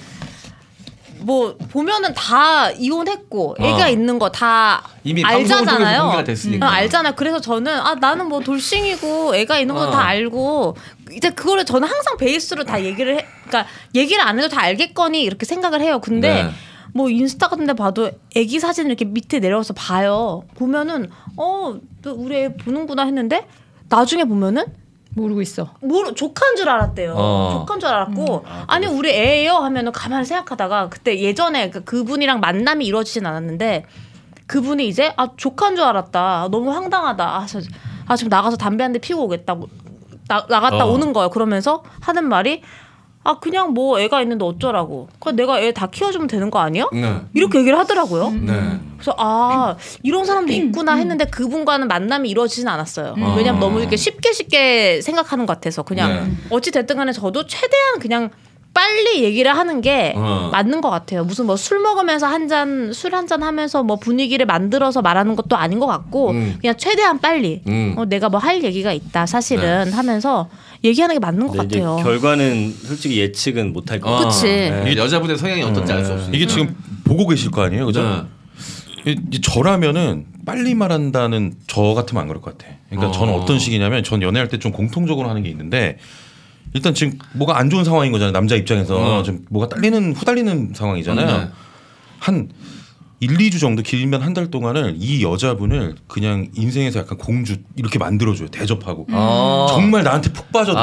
뭐 보면은 다 이혼했고 애가 어. 있는 거 다 이미 방송을 통해서 알잖아요. 공개가 됐으니까. 어, 알잖아요. 그래서 저는 아 나는 뭐 돌싱이고 애가 있는 건 어. 다 알고 이제 그거를 저는 항상 베이스로 다 얘기를 해. 그러니까 얘기를 안 해도 다 알겠거니 이렇게 생각을 해요. 근데 네. 뭐 인스타 같은 데 봐도 애기 사진 이렇게 밑에 내려와서 봐요. 보면은 어, 또 우리 애 보는구나 했는데 나중에 보면은 모르고 있어. 모르 조카인 줄 알았대요. 어. 조카인 줄 알았고 아니 우리 애예요 하면은 가만히 생각하다가 그때 예전에 그 그분이랑 만남이 이루어지진 않았는데 그분이 이제 아 조카인 줄 알았다. 너무 황당하다. 아, 저, 아 지금 나가서 담배 한 대 피우고 오겠다고 나, 나갔다 어. 오는 거예요. 그러면서 하는 말이 아 그냥 뭐 애가 있는데 어쩌라고. 그냥 내가 애 다 키워주면 되는 거 아니야? 네. 이렇게 얘기를 하더라고요. 네. 그래서 아 이런 사람도 있구나 했는데 그분과는 만남이 이루어지진 않았어요. 음. 왜냐면 너무 이렇게 쉽게 쉽게 생각하는 것 같아서 그냥 네. 어찌 됐든 간에 저도 최대한 그냥 빨리 얘기를 하는 게 어. 맞는 것 같아요. 무슨 뭐 술 먹으면서 한 잔 술 한 잔 하면서 뭐 분위기를 만들어서 말하는 것도 아닌 것 같고 음. 그냥 최대한 빨리 음. 어, 내가 뭐 할 얘기가 있다 사실은 하면서 얘기하는 게 맞는 것 근데 이제 같아요. 결과는 솔직히 예측은 못할 것 어. 같아요. 그치. 네. 이게 여자분의 성향이 어떤지 알 수 없으니까. 이게 지금 보고 계실 거 아니에요, 그죠? 네. 이- 이 저라면은 빨리 말한다는 저 같으면 안 그럴 것 같아. 그러니까 어. 저는 어떤 식이냐면 전 연애할 때 좀 공통적으로 하는 게 있는데 일단 지금 뭐가 안 좋은 상황인 거잖아요. 남자 입장에서 어. 좀 뭐가 딸리는 후달리는 상황이잖아요. 음, 네. 한 일, 이 주 정도 길면 한 달 동안을 이 여자분을 그냥 인생에서 약간 공주 이렇게 만들어줘요. 대접하고 어. 정말 나한테 푹 빠져들게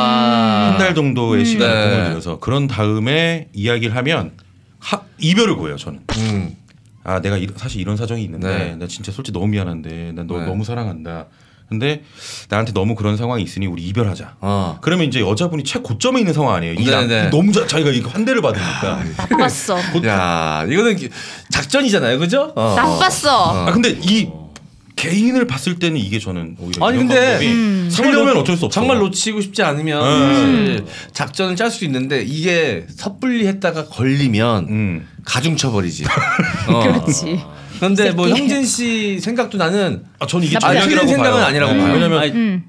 아. 한 달 정도의 시간을 네. 공을 들여서 그런 다음에 이야기를 하면 하, 이별을 구해요. 저는. 음. 아 내가 이, 사실 이런 사정이 있는데 네. 나 진짜 솔직히 너무 미안한데 난 너 네. 너무 사랑한다. 근데 나한테 너무 그런 상황이 있으니 우리 이별하자. 어. 그러면 이제 여자분이 최고점에 있는 상황 아니에요. 이 남, 네네. 너무 자, 자기가 이거 환대를 받으니까. 나빴어. 야 이거는 기- 작전이잖아요, 그죠? 어. 나빴어. 아 근데 이 개인을 봤을 때는 이게 저는 오히려 아니, 이런 근데 방법이 음. 살려면 어쩔 수 없어. 정말 놓치고 싶지 않으면 음. 사실 작전을 짤 수도 있는데 이게 섣불리 했다가 걸리면 음. 가중 쳐버리지. 어. 그렇지. 그런데 뭐 새끼. 형진 씨 생각도 나는 아, 저는 이게 아, 전략이라고 틀린 생각은 봐요. 아니라고 네. 봐요. 왜냐면 아니, 음.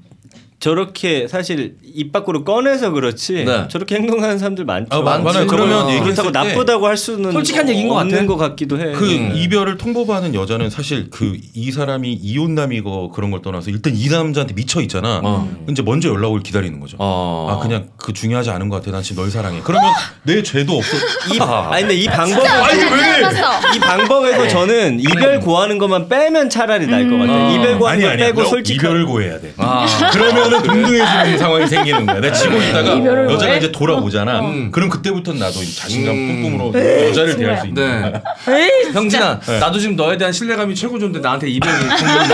저렇게 사실 입 밖으로 꺼내서 그렇지 네. 저렇게 행동하는 사람들 많죠. 아, 많- 많아요. 그러면 얘기했을 그렇다고 때 나쁘다고 할 수는 솔직한 얘기인 것 없는 같아. 것 같기도 해. 그 음. 이별을 통보받은 여자는 사실 그 이 사람이 이혼남이고 그런 걸 떠나서 일단 이 남자한테 미쳐 있잖아. 어. 이제 먼저 연락을 기다리는 거죠. 어. 아 그냥 그 중요하지 않은 것 같아. 난 지금 널 사랑해. 그러면 내 죄도 없어. 이, 아니 근데 이 방법 나빴어. 이 방법에서 저는 이별 고하는 것만 빼면 차라리 나을 것 같아요. 음. 이별 고하는 아니 거 아니야. 빼고 너 솔직한 이별을 고해야 돼. 아. 그러면 그러면 동등해지는 상황이 생기는 거야. 내가 지고 있다가 이별을 여자가 왜? 이제 돌아오잖아. 음. 그럼 그때부터는 나도 자신감 음. 뿜뿜으로 여자를 대할 수 있는 거야. 네. 형진아, 나도 지금 너에 대한 신뢰감이 최고 좋은데 나한테 이별이 국물 먼저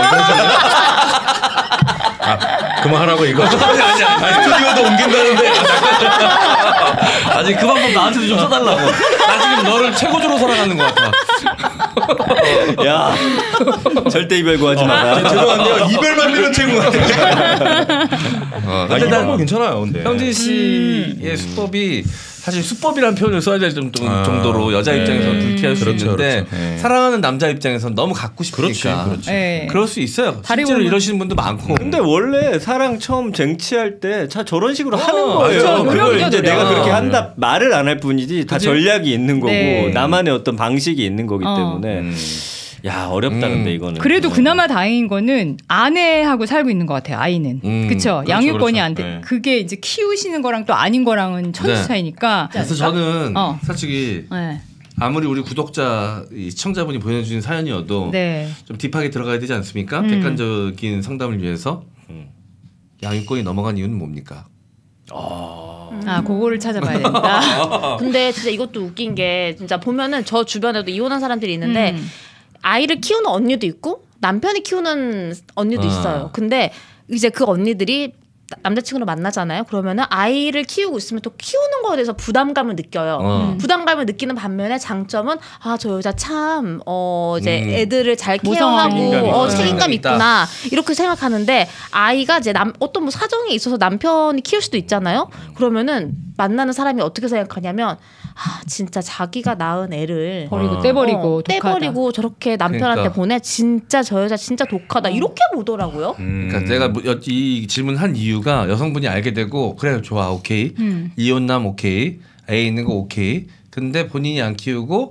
아, 그만하라고 이거. 아니 아니 아니. 스튜디오도 옮긴다는데. 아니 그 방법 나한테도 좀 써달라고. 나 지금 너를 최고조로 사랑하는 것 같아. 야 절대 이별 구하지 마라. 죄송한데요. 이별만 되면 최고 같아. 어, 근데 근데 난 난 괜찮아요. 근데. 형진 씨의 수법이 사실 수법이라는 표현을 써야 될 정도, 아, 정도로 여자 네. 입장에서는 불쾌할 수 그렇죠, 있는데 그렇죠. 네. 사랑하는 남자 입장에서는 너무 갖고 그렇지, 싶으니까 그렇지. 네. 그럴 수 있어요. 다리 실제로 보면- 이러시는 분도 많고. 근데 원래 사랑 처음 쟁취할 때 자 저런 식으로 하는 거예요. 맞아요. 그걸 노력이죠, 이제 노력. 내가 그렇게 한다 말을 안 할 뿐이지 다 그치? 전략이 있는 거고 네. 나만의 어떤 방식이 있는 거기 어. 때문에 음. 야 어렵다 음. 근데 이거는. 그래도 네. 그나마 다행인 거는 아내하고 살고 있는 것 같아요. 아이는 음, 그쵸 그렇죠, 양육권이 그렇죠. 안 돼. 네. 그게 이제 키우시는 거랑 또 아닌 거랑은 천지 네. 차이니까. 그래서 저는 어. 솔직히 네. 아무리 우리 구독자 이 시청자분이 보내주신 사연이어도 네. 좀 딥하게 들어가야 되지 않습니까? 음. 객관적인 상담을 위해서 양육권이 넘어간 이유는 뭡니까? 아 그거를 찾아봐야 된다. 근데 진짜 이것도 웃긴 게 진짜 보면은 저 주변에도 이혼한 사람들이 있는데 음. 아이를 키우는 언니도 있고 남편이 키우는 언니도 아. 있어요. 근데 이제 그 언니들이 남자친구를 만나잖아요. 그러면은 아이를 키우고 있으면 또 키우는 거에 대해서 부담감을 느껴요. 어. 부담감을 느끼는 반면에 장점은 아 저 여자 참 어 이제 음. 애들을 잘 모성하고 케어하고 책임감이 어 있다. 책임감 있다. 있구나 이렇게 생각하는데 아이가 이제 남 어떤 뭐 사정이 있어서 남편이 키울 수도 있잖아요. 그러면은 만나는 사람이 어떻게 생각하냐면 아 진짜 자기가 낳은 애를 버리고 어. 떼버리고 어, 독하다. 떼버리고 저렇게 남편한테 그러니까. 보내 진짜 저 여자 진짜 독하다 이렇게 보더라고요. 음. 그러니까 내가 뭐 여- 이 질문한 이유가 여성분이 알게 되고 그래 좋아 오케이 음. 이혼남 오케이 애 있는 거 오케이 근데 본인이 안 키우고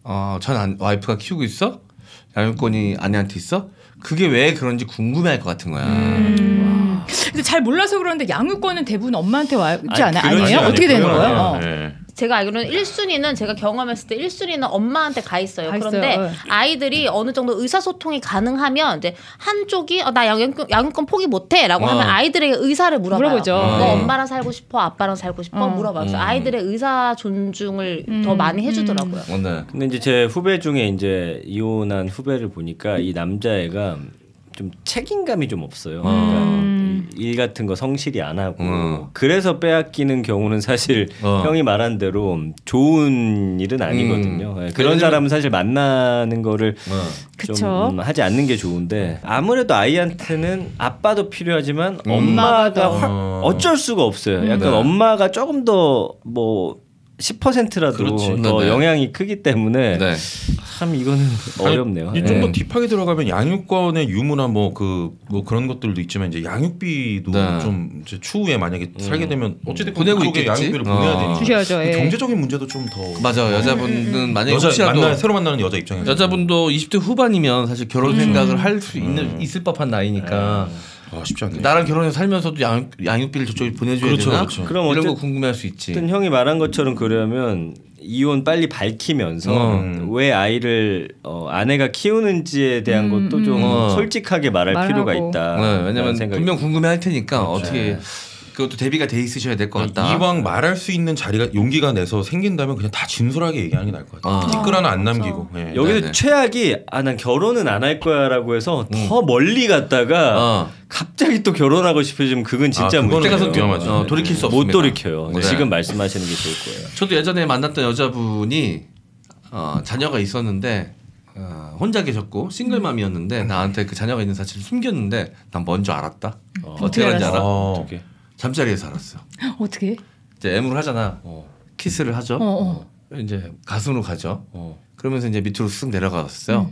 어전 와이프가 키우고 있어 양육권이 아내한테 있어 그게 왜 그런지 궁금해할 것 같은 거야. 음. 근데 잘 몰라서 그러는데 양육권은 대부분 엄마한테 와지 아니, 않아 그러지 아니에요? 어떻게 되는 않을까요? 거예요? 어. 네. 제가 알기로는 일 순위는 제가 경험했을 때 일 순위는 엄마한테 가 있어요. 가 있어요. 그런데 네. 아이들이 어느 정도 의사소통이 가능하면 이제 한쪽이 어, 나 양육권, 양육권 포기 못해라고 어. 하면 아이들에게 의사를 물어봐요. 물어보죠. 너 어. 엄마랑 살고 싶어, 아빠랑 살고 싶어 어. 물어봐요. 그래서 음. 아이들의 의사 존중을 음. 더 많이 해주더라고요. 어, 네. 근데 이제 제 후배 중에 이제 이혼한 후배를 보니까 이 남자애가 좀 책임감이 좀 없어요. 그러니까 일 같은 거 성실히 안 하고 음. 그래서 빼앗기는 경우는 사실 어. 형이 말한 대로 좋은 일은 아니거든요. 예, 그런 왜냐면- 사람은 사실 만나는 거를 어. 좀 그쵸. 음, 하지 않는 게 좋은데 아무래도 아이한테는 아빠도 필요하지만 음. 엄마가 어. 화- 어쩔 수가 없어요. 약간 네. 엄마가 조금 더 뭐 십 퍼센트라도 그렇지. 더 네, 네. 영향이 크기 때문에 네. 참 이거는 어렵네요. 좀 더 예. 딥하게 들어가면 양육권의 유무나 뭐 그 뭐 그런 것들도 있지만 이제 양육비도 네. 좀 이제 추후에 만약에 살게 되면 어찌됐든 보내고 그쪽에 있겠지? 양육비를 어. 보내야 되니까 주셔야죠. 예. 경제적인 문제도 좀 더 맞아 여자분은 만약에 여자 혹시라도 만나 새로 만나는 여자 입장에서 여자분도 이십 대 후반이면 사실 결혼 생각을 할 수 있는 있을 법한 나이니까 아, 쉽지 않네. 나랑 결혼해서 살면서도 양육, 양육비를 저쪽에 보내줘야 그렇죠, 되나? 그렇죠. 그럼 이런 거 어쨌든 궁금해할 수 있지. 형이 말한 것처럼 그러면 이혼 빨리 밝히면서 음. 왜 아이를 어, 아내가 키우는지에 대한 음, 것도 좀 음. 솔직하게 말할 말하고. 필요가 있다. 네, 왜냐면 생각이 분명 궁금해할 테니까 어떻게 네. 그것도 대비가 돼 있으셔야 될 것 같다. 이왕 말할 수 있는 자리가 용기가 내서 생긴다면 그냥 다 진솔하게 얘기하는 게 나을 것 같아요. 아. 티끌 하나 안 남기고. 예. 여기서 네네. 최악이 아 난 결혼은 안 할 거야라고 해서 더 멀리 갔다가 어. 갑자기 또 결혼하고 싶어지면 그건 진짜 아, 그거는 그때 가서 문제예요. 위험하죠. 어, 돌이킬 수 못 없습니다. 돌이켜요. 네. 지금 말씀하시는 게 좋을 거예요. 저도 예전에 만났던 여자분이 어, 자녀가 있었는데 어, 혼자 계셨고 싱글맘이었는데 나한테 그 자녀가 있는 사실을 숨겼는데 난 먼저 알았다. 어떻게 알았는지 알아? 어. 어떻게? 잠자리에서 알았어. 어떻게? 이제 애무를 하잖아. 키스를 하죠. 어, 어. 이제 가슴으로 가죠. 어. 그러면서 이제 밑으로 쓱 내려갔어요.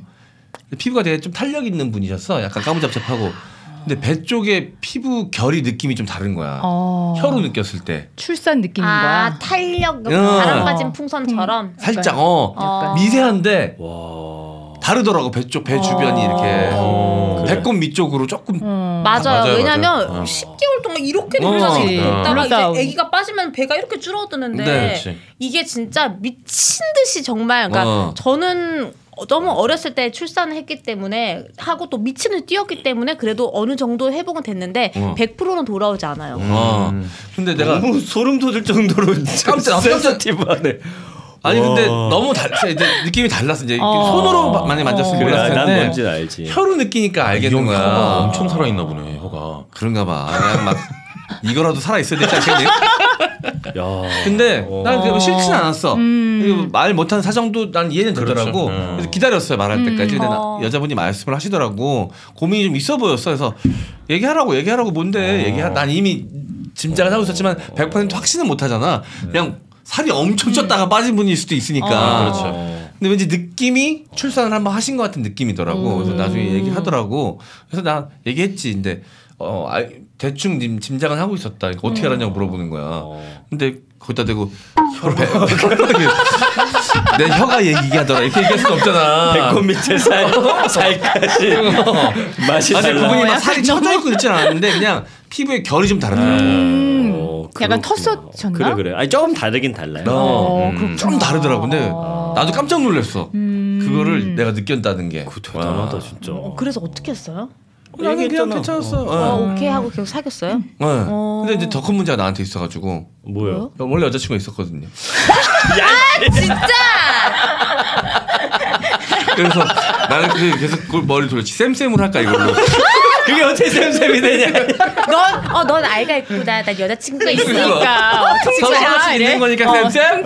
피부가 되게 좀 탄력 있는 분이셨어. 약간 까무잡잡하고. 근데 배 쪽에 피부 결이 느낌이 좀 다른 거야. 어. 혀로 느꼈을 때 출산 느낌인 아 거야. 탄력 어. 바람 맞은 풍선처럼. 살짝 어 어. 미세한데 와. 다르더라고. 배 쪽 배 주변이 이렇게 어. 배꼽 밑쪽으로 조금 어. 맞아요. 맞아요, 왜냐면 맞아요. 어. 십 개월 동안 이렇게 어. 늘어서 그렇지. 있다가 블루다운. 이제 아기가 빠지면 배가 이렇게 줄어드는데 네, 그렇지. 이게 진짜 미친 듯이 정말 그러니까 어. 저는 너무 어렸을 때 출산을 했기 때문에 하고 또 미친을 뛰었기 때문에 그래도 어느 정도 회복은 됐는데 어. 백 퍼센트는 돌아오지 않아요. 어. 근데 내가 너무 소름 돋을 정도로 깜짝 센서티브하네. 아니 근데 와. 너무 달 이제 느낌이 달랐어. 이제 어. 손으로 많이 만졌으면 그래, 몰랐을 난 텐데 뭔지 알지. 혀로 느끼니까 알겠는 거야. 혀가 엄청 살아있나 보네 혀가. 그런가 봐. 그냥 막 이거라도 살아 있어야 되지 않겠니? 야. 근데 어. 난 그거 싫진 않았어. 음. 그리고 말 못하는 사정도 난 이해는 되더라고. 그렇죠. 음. 그래서 기다렸어요 말할 때까지. 근데 나- 어. 여자분이 말씀을 하시더라고. 고민이 좀 있어 보였어. 그래서 얘기하라고 얘기하라고 뭔데? 어. 얘기하. 난 이미 짐작을 하고 있었지만 백 퍼센트 확신은 못하잖아. 그냥 살이 엄청 쪘다가 빠진 분일 수도 있으니까. 어. 그렇죠. 근데 왠지 느낌이 출산을 한번 하신 것 같은 느낌이더라고. 그래서 나중에 얘기하더라고. 그래서 나 얘기했지. 근데 어 아, 대충 님 짐작은 하고 있었다. 그러니까 어떻게 알았냐고 물어보는 거야. 근데 거기다 대고 혀를 배, 내 혀가 얘기하더라. 이렇게 얘기할 수는 없잖아. 배꼽 밑에 살 살까지 맛이 아니 달라. 그분이 막 어, 살이 약간 쳐져 있고 있진 않았는데 그냥 피부의 결이 좀 다르더라고. 음. 어, 약간 그렇구나. 텄었셨나? 그래 그래. 아니 조금 다르긴 달라요. 어, 어, 그렇구나. 좀 다르더라고. 근데 어. 나도 깜짝 놀랐어. 음. 그거를 내가 느꼈다는 게. 그 대단하다 와. 진짜. 어, 그래서 어떻게 했어요? 나는 그냥 얘기했잖아. 괜찮았어. 어. 어, 어. 오케이 하고 계속 사귀었어요? 네. 어. 근데 이제 더 큰 문제가 나한테 있어가지고 뭐요? 원래 여자친구가 있었거든요. 진짜. 그래서 나는 그 계속 그걸 머리 돌렸지. 쌤쌤을 할까 이걸로. 그게 어떻게 쌤쌤이 되냐? 넌, 어, 넌 아이가 있구나. 난 여자친구가 있으니까. 그러니까. 서로 하나씩 있는 거니까 쌤쌤.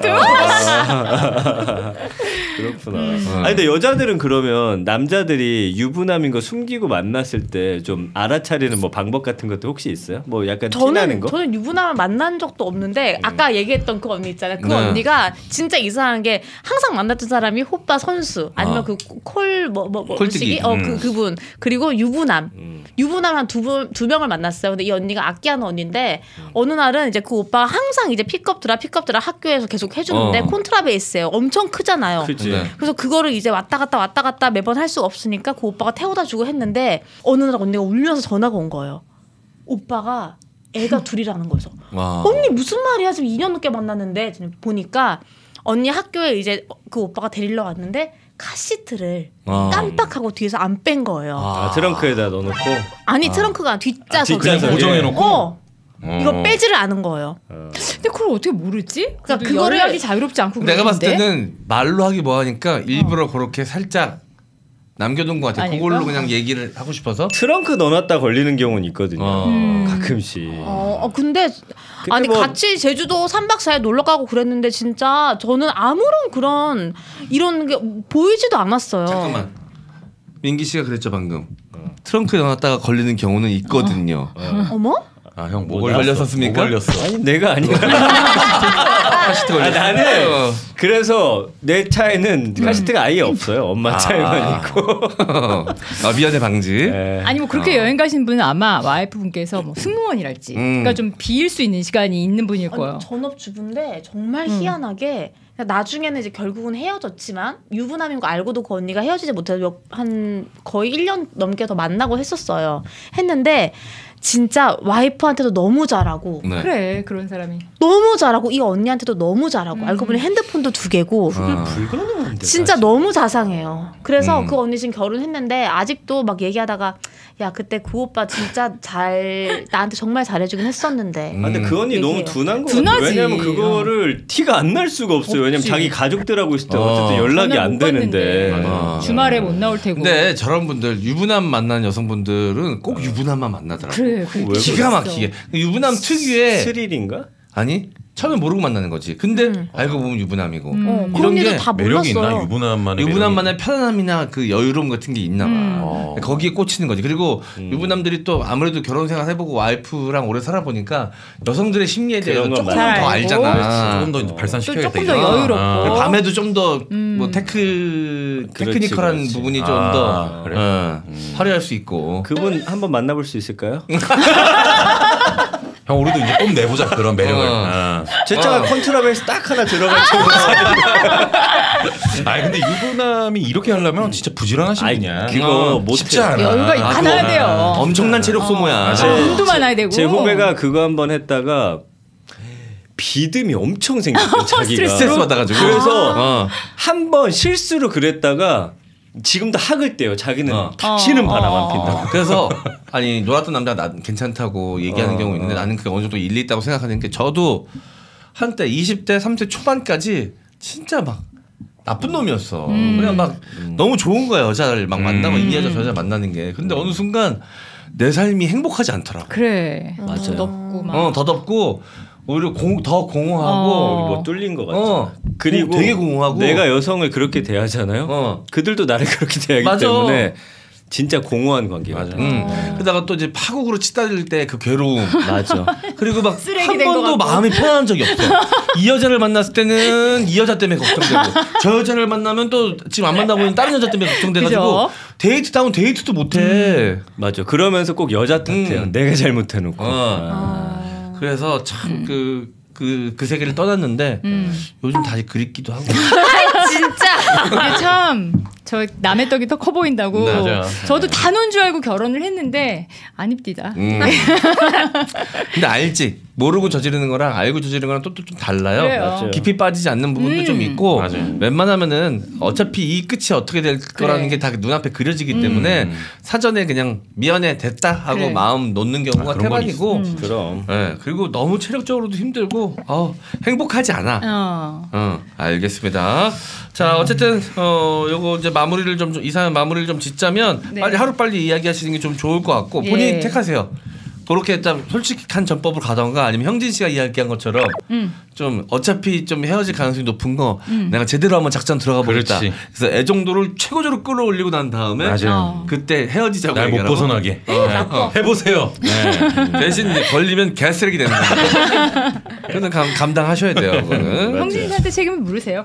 그렇구나. 음. 아니 근데 여자들은 그러면 남자들이 유부남인 거 숨기고 만났을 때 좀 알아차리는 뭐 방법 같은 것도 혹시 있어요? 뭐 약간 티나는 저는 거? 저는 유부남을 만난 적도 없는데 아까 얘기했던 그 언니 있잖아요. 그 네. 언니가 진짜 이상한 게 항상 만났던 사람이 호빠 선수 아니면 아. 그 콜 뭐 뭐 뭐 콜뜨기. 어그 음. 그분 그리고 유부남 음. 유부남 한 두 분 두 명을 만났어요. 근데 이 언니가 악기하는 언니인데 어느 날은 이제 그 오빠가 항상 이제 픽업 드라 픽업 드라 학교에서 계속 해주는데 어. 콘트라베이스예요. 엄청 크잖아요. 그치. 네. 그래서 그거를 이제 왔다 갔다 왔다 갔다 매번 할 수가 없으니까 그 오빠가 태워다 주고 했는데 어느 날 언니가 울면서 전화가 온 거예요. 오빠가 애가 둘이라는 거죠. 와. 언니 무슨 말이야? 지금 이 년 넘게 만났는데 보니까 언니 학교에 이제 그 오빠가 데리러 왔는데 카시트를 아. 깜빡하고 뒤에서 안 뺀 거예요. 아, 트렁크에다 넣어놓고. 아니 트렁크가 뒷좌석에. 아, 뒷좌석에. 그냥 고정해놓고. 어. 어. 이거 빼지를 않은 거예요. 근데 그걸 어떻게 모르지? 그러니까 그래도 그거를- 연락이 자유롭지 않고 내가 봤을 그러는데? 때는 말로 하기 뭐하니까 일부러 그렇게 살짝 남겨둔 것 같아. 아닐까? 그걸로 그냥 얘기를 하고 싶어서. 트렁크 넣어놨다 걸리는 경우는 있거든요. 어. 음. 가끔씩. 어, 어, 근데 아니 뭐- 같이 제주도 삼 박 사 일 놀러 가고 그랬는데 진짜 저는 아무런 그런 이런 게 보이지도 않았어요. 잠깐만. 민기 씨가 그랬죠 방금. 트렁크에 넣어놨다가 걸리는 경우는 있거든요. 어머? 아 형 뭐 뭐 걸렸었습니까? 뭐 걸렸어. 아니 내가 아니야. 카시트 아, 걸렸어. 나는 어. 그래서 내 차에는 카시트가 아예 없어요. 엄마 차에만 있고. 아 미연의 방지. 네. 아니 뭐 그렇게 여행 가신 분은 아마 와이프분께서 뭐 승무원이랄지 음. 그러니까 좀 비일 수 있는 시간이 있는 분일 거예요. 아니, 전업주부인데 정말 음. 희한하게 나중에는 이제 결국은 헤어졌지만 유부남인 거 알고도 그 언니가 헤어지지 못해서 몇- 한 거의 일 년 넘게 더 만나고 했었어요. 했는데 진짜 와이프한테도 너무 잘하고 네. 그래 그런 사람이 너무 잘하고 이 언니한테도 너무 잘하고 알고 보니 핸드폰도 두 개고 어. 불가능한데. 진짜 사실. 너무 자상해요. 그래서 음. 그 언니 지금 결혼했는데 아직도 막 얘기하다가 야 그때 그 오빠 진짜 잘 나한테 정말 잘해주긴 했었는데 아, 근데 그 언니 너무 얘기해요. 둔한 거 같아. 둔하지. 왜냐면 그거를 티가 안 날 수가 없어요. 왜냐면 없지. 자기 가족들하고 있을 때 어. 어쨌든 연락이 전화 안 못 되는데. 받는데. 아. 주말에 못 나올 테고. 근데 저런 분들 유부남 만난 여성분들은 꼭 유부남만 만나더라고. 그래 그래. 왜 기가 막히게. 유부남 특유의 스릴인가? 아니 처음에 모르고 만나는 거지. 근데 음. 알고 보면 유부남이고. 음. 어, 그 이런 언니도 게 다 매력이 있나 몰랐어요. 유부남만의 유부남만의 편안함이나 그 여유로움 같은 게 있나 봐. 음. 어. 거기에 꽂히는 거지. 그리고 음. 유부남들이 또 아무래도 결혼 생활 해보고 와이프랑 오래 살아보니까 여성들의 심리에 대해서 그런 건 조금 더 잘 알고. 알잖아. 조금 더 발산시켜야겠다. 또 조금 더 이거. 여유롭고. 아. 그리고 밤에도 좀 더 뭐 음. 테크 그렇지, 테크니컬한 그렇지. 부분이 좀 아, 더 그래? 어, 화려할 수 있고. 그분 한번 만나볼 수 있을까요? 형 우리도 이제 뽐 내보자 그런 매력을. 어. 아. 제 차가 컨트라베이스 딱 하나 들어갈 정도. 아니 근데 유부남이 이렇게 하려면 진짜 부지런하신 아이, 분이야. 그거 어, 못해. 쉽지 않아. 여유가 아, 많아야 그거. 돼요. 엄청난 체력 소모야. 제- 운도 많아야 되고. 제 후배가 그거 한번 했다가 비듬이 엄청 생겼대요. 자기가. 스트레스 받아가지고. 그래서 어. 한 번 실수로 그랬다가 지금도 학을 떼요. 자기는 어. 닥치는 어. 바람 안 어. 핀다. 그래서 아니 놀았던 남자가 나 괜찮다고 얘기하는 어, 경우 있는데 어. 나는 그게 어느 정도 일리 있다고 생각하는 게 저도 한때 이십 대 삼십 대 초반까지 진짜 막 나쁜 놈이었어. 음. 그냥 막 너무 좋은 거야 여자를 막 만나고 음. 이 여자 저 여자 만나는 게. 근데 어느 순간 내 삶이 행복하지 않더라고. 그래. 맞아요. 덥고 막. 어, 더 덥고 오히려 공, 더 공허하고 어. 뭐 뚫린 것 같죠. 어, 그리고 되게 공허하고 내가 여성을 그렇게 대하잖아요. 어. 그들도 나를 그렇게 대하기 맞아. 때문에 진짜 공허한 관계가 맞아. 음. 그러다가 또 이제 파국으로 치달릴 때 그 괴로움 맞아. 그리고 막 쓰레기 한 된것 번도 같고. 마음이 편한 적이 없어. 이 여자를 만났을 때는 이 여자 때문에 걱정되고 저 여자를 만나면 또 지금 안 만나고 있는 다른 여자 때문에 걱정돼가지고 그죠? 데이트 다운 데이트도 못해. 맞아. 그러면서 꼭 여자 탓해요. 음. 내가 잘못해놓고. 어. 아. 그래서 참 그 그 그 세계를 떠났는데 음. 요즘 다시 그립기도 하고. 진짜. 이게 참 저 남의 떡이 더 커 보인다고. 네, 맞아요. 저도 다 논 줄 알고 결혼을 했는데 아닙디다. 음. 근데 알지 모르고 저지르는 거랑 알고 저지르는 거랑 또 또 좀 달라요. 그래요. 맞아요. 깊이 빠지지 않는 부분도 음. 좀 있고 맞아요. 웬만하면은 어차피 이 끝이 어떻게 될 거라는 게 다 눈앞에 그려지기 때문에 음. 사전에 그냥 미안해 됐다 하고 그래. 마음 놓는 경우가 아, 그런 건 태반이고 음. 그럼. 예, 그리고 너무 체력적으로도 힘들고 어, 행복하지 않아. 어. 어, 알겠습니다. 자, 어쨌든 어 요거 이제 마무리를 좀 이 사연 마무리를 좀 짓자면 네. 빨리 하루 빨리 이야기하시는 게 좀 좋을 것 같고 본인이 예. 택하세요. 그렇게 일단 솔직한 전법을 가던가 아니면 형진 씨가 이야기한 것처럼 음. 좀 어차피 좀 헤어질 가능성이 높은 거 내가 제대로 한번 작전 들어가 보겠다. 그렇지. 그래서 애정도를 최고조로 끌어올리고 난 다음에 맞아요. 어. 그때 헤어지자고 날 못 얘기하라고. 벗어나게 네. 해보세요. 네. 대신 이제 걸리면 개쓰레기 되는 거예요. 그거는 감, 감당하셔야 돼요. 그거는. 형진 씨한테 책임을 물으세요.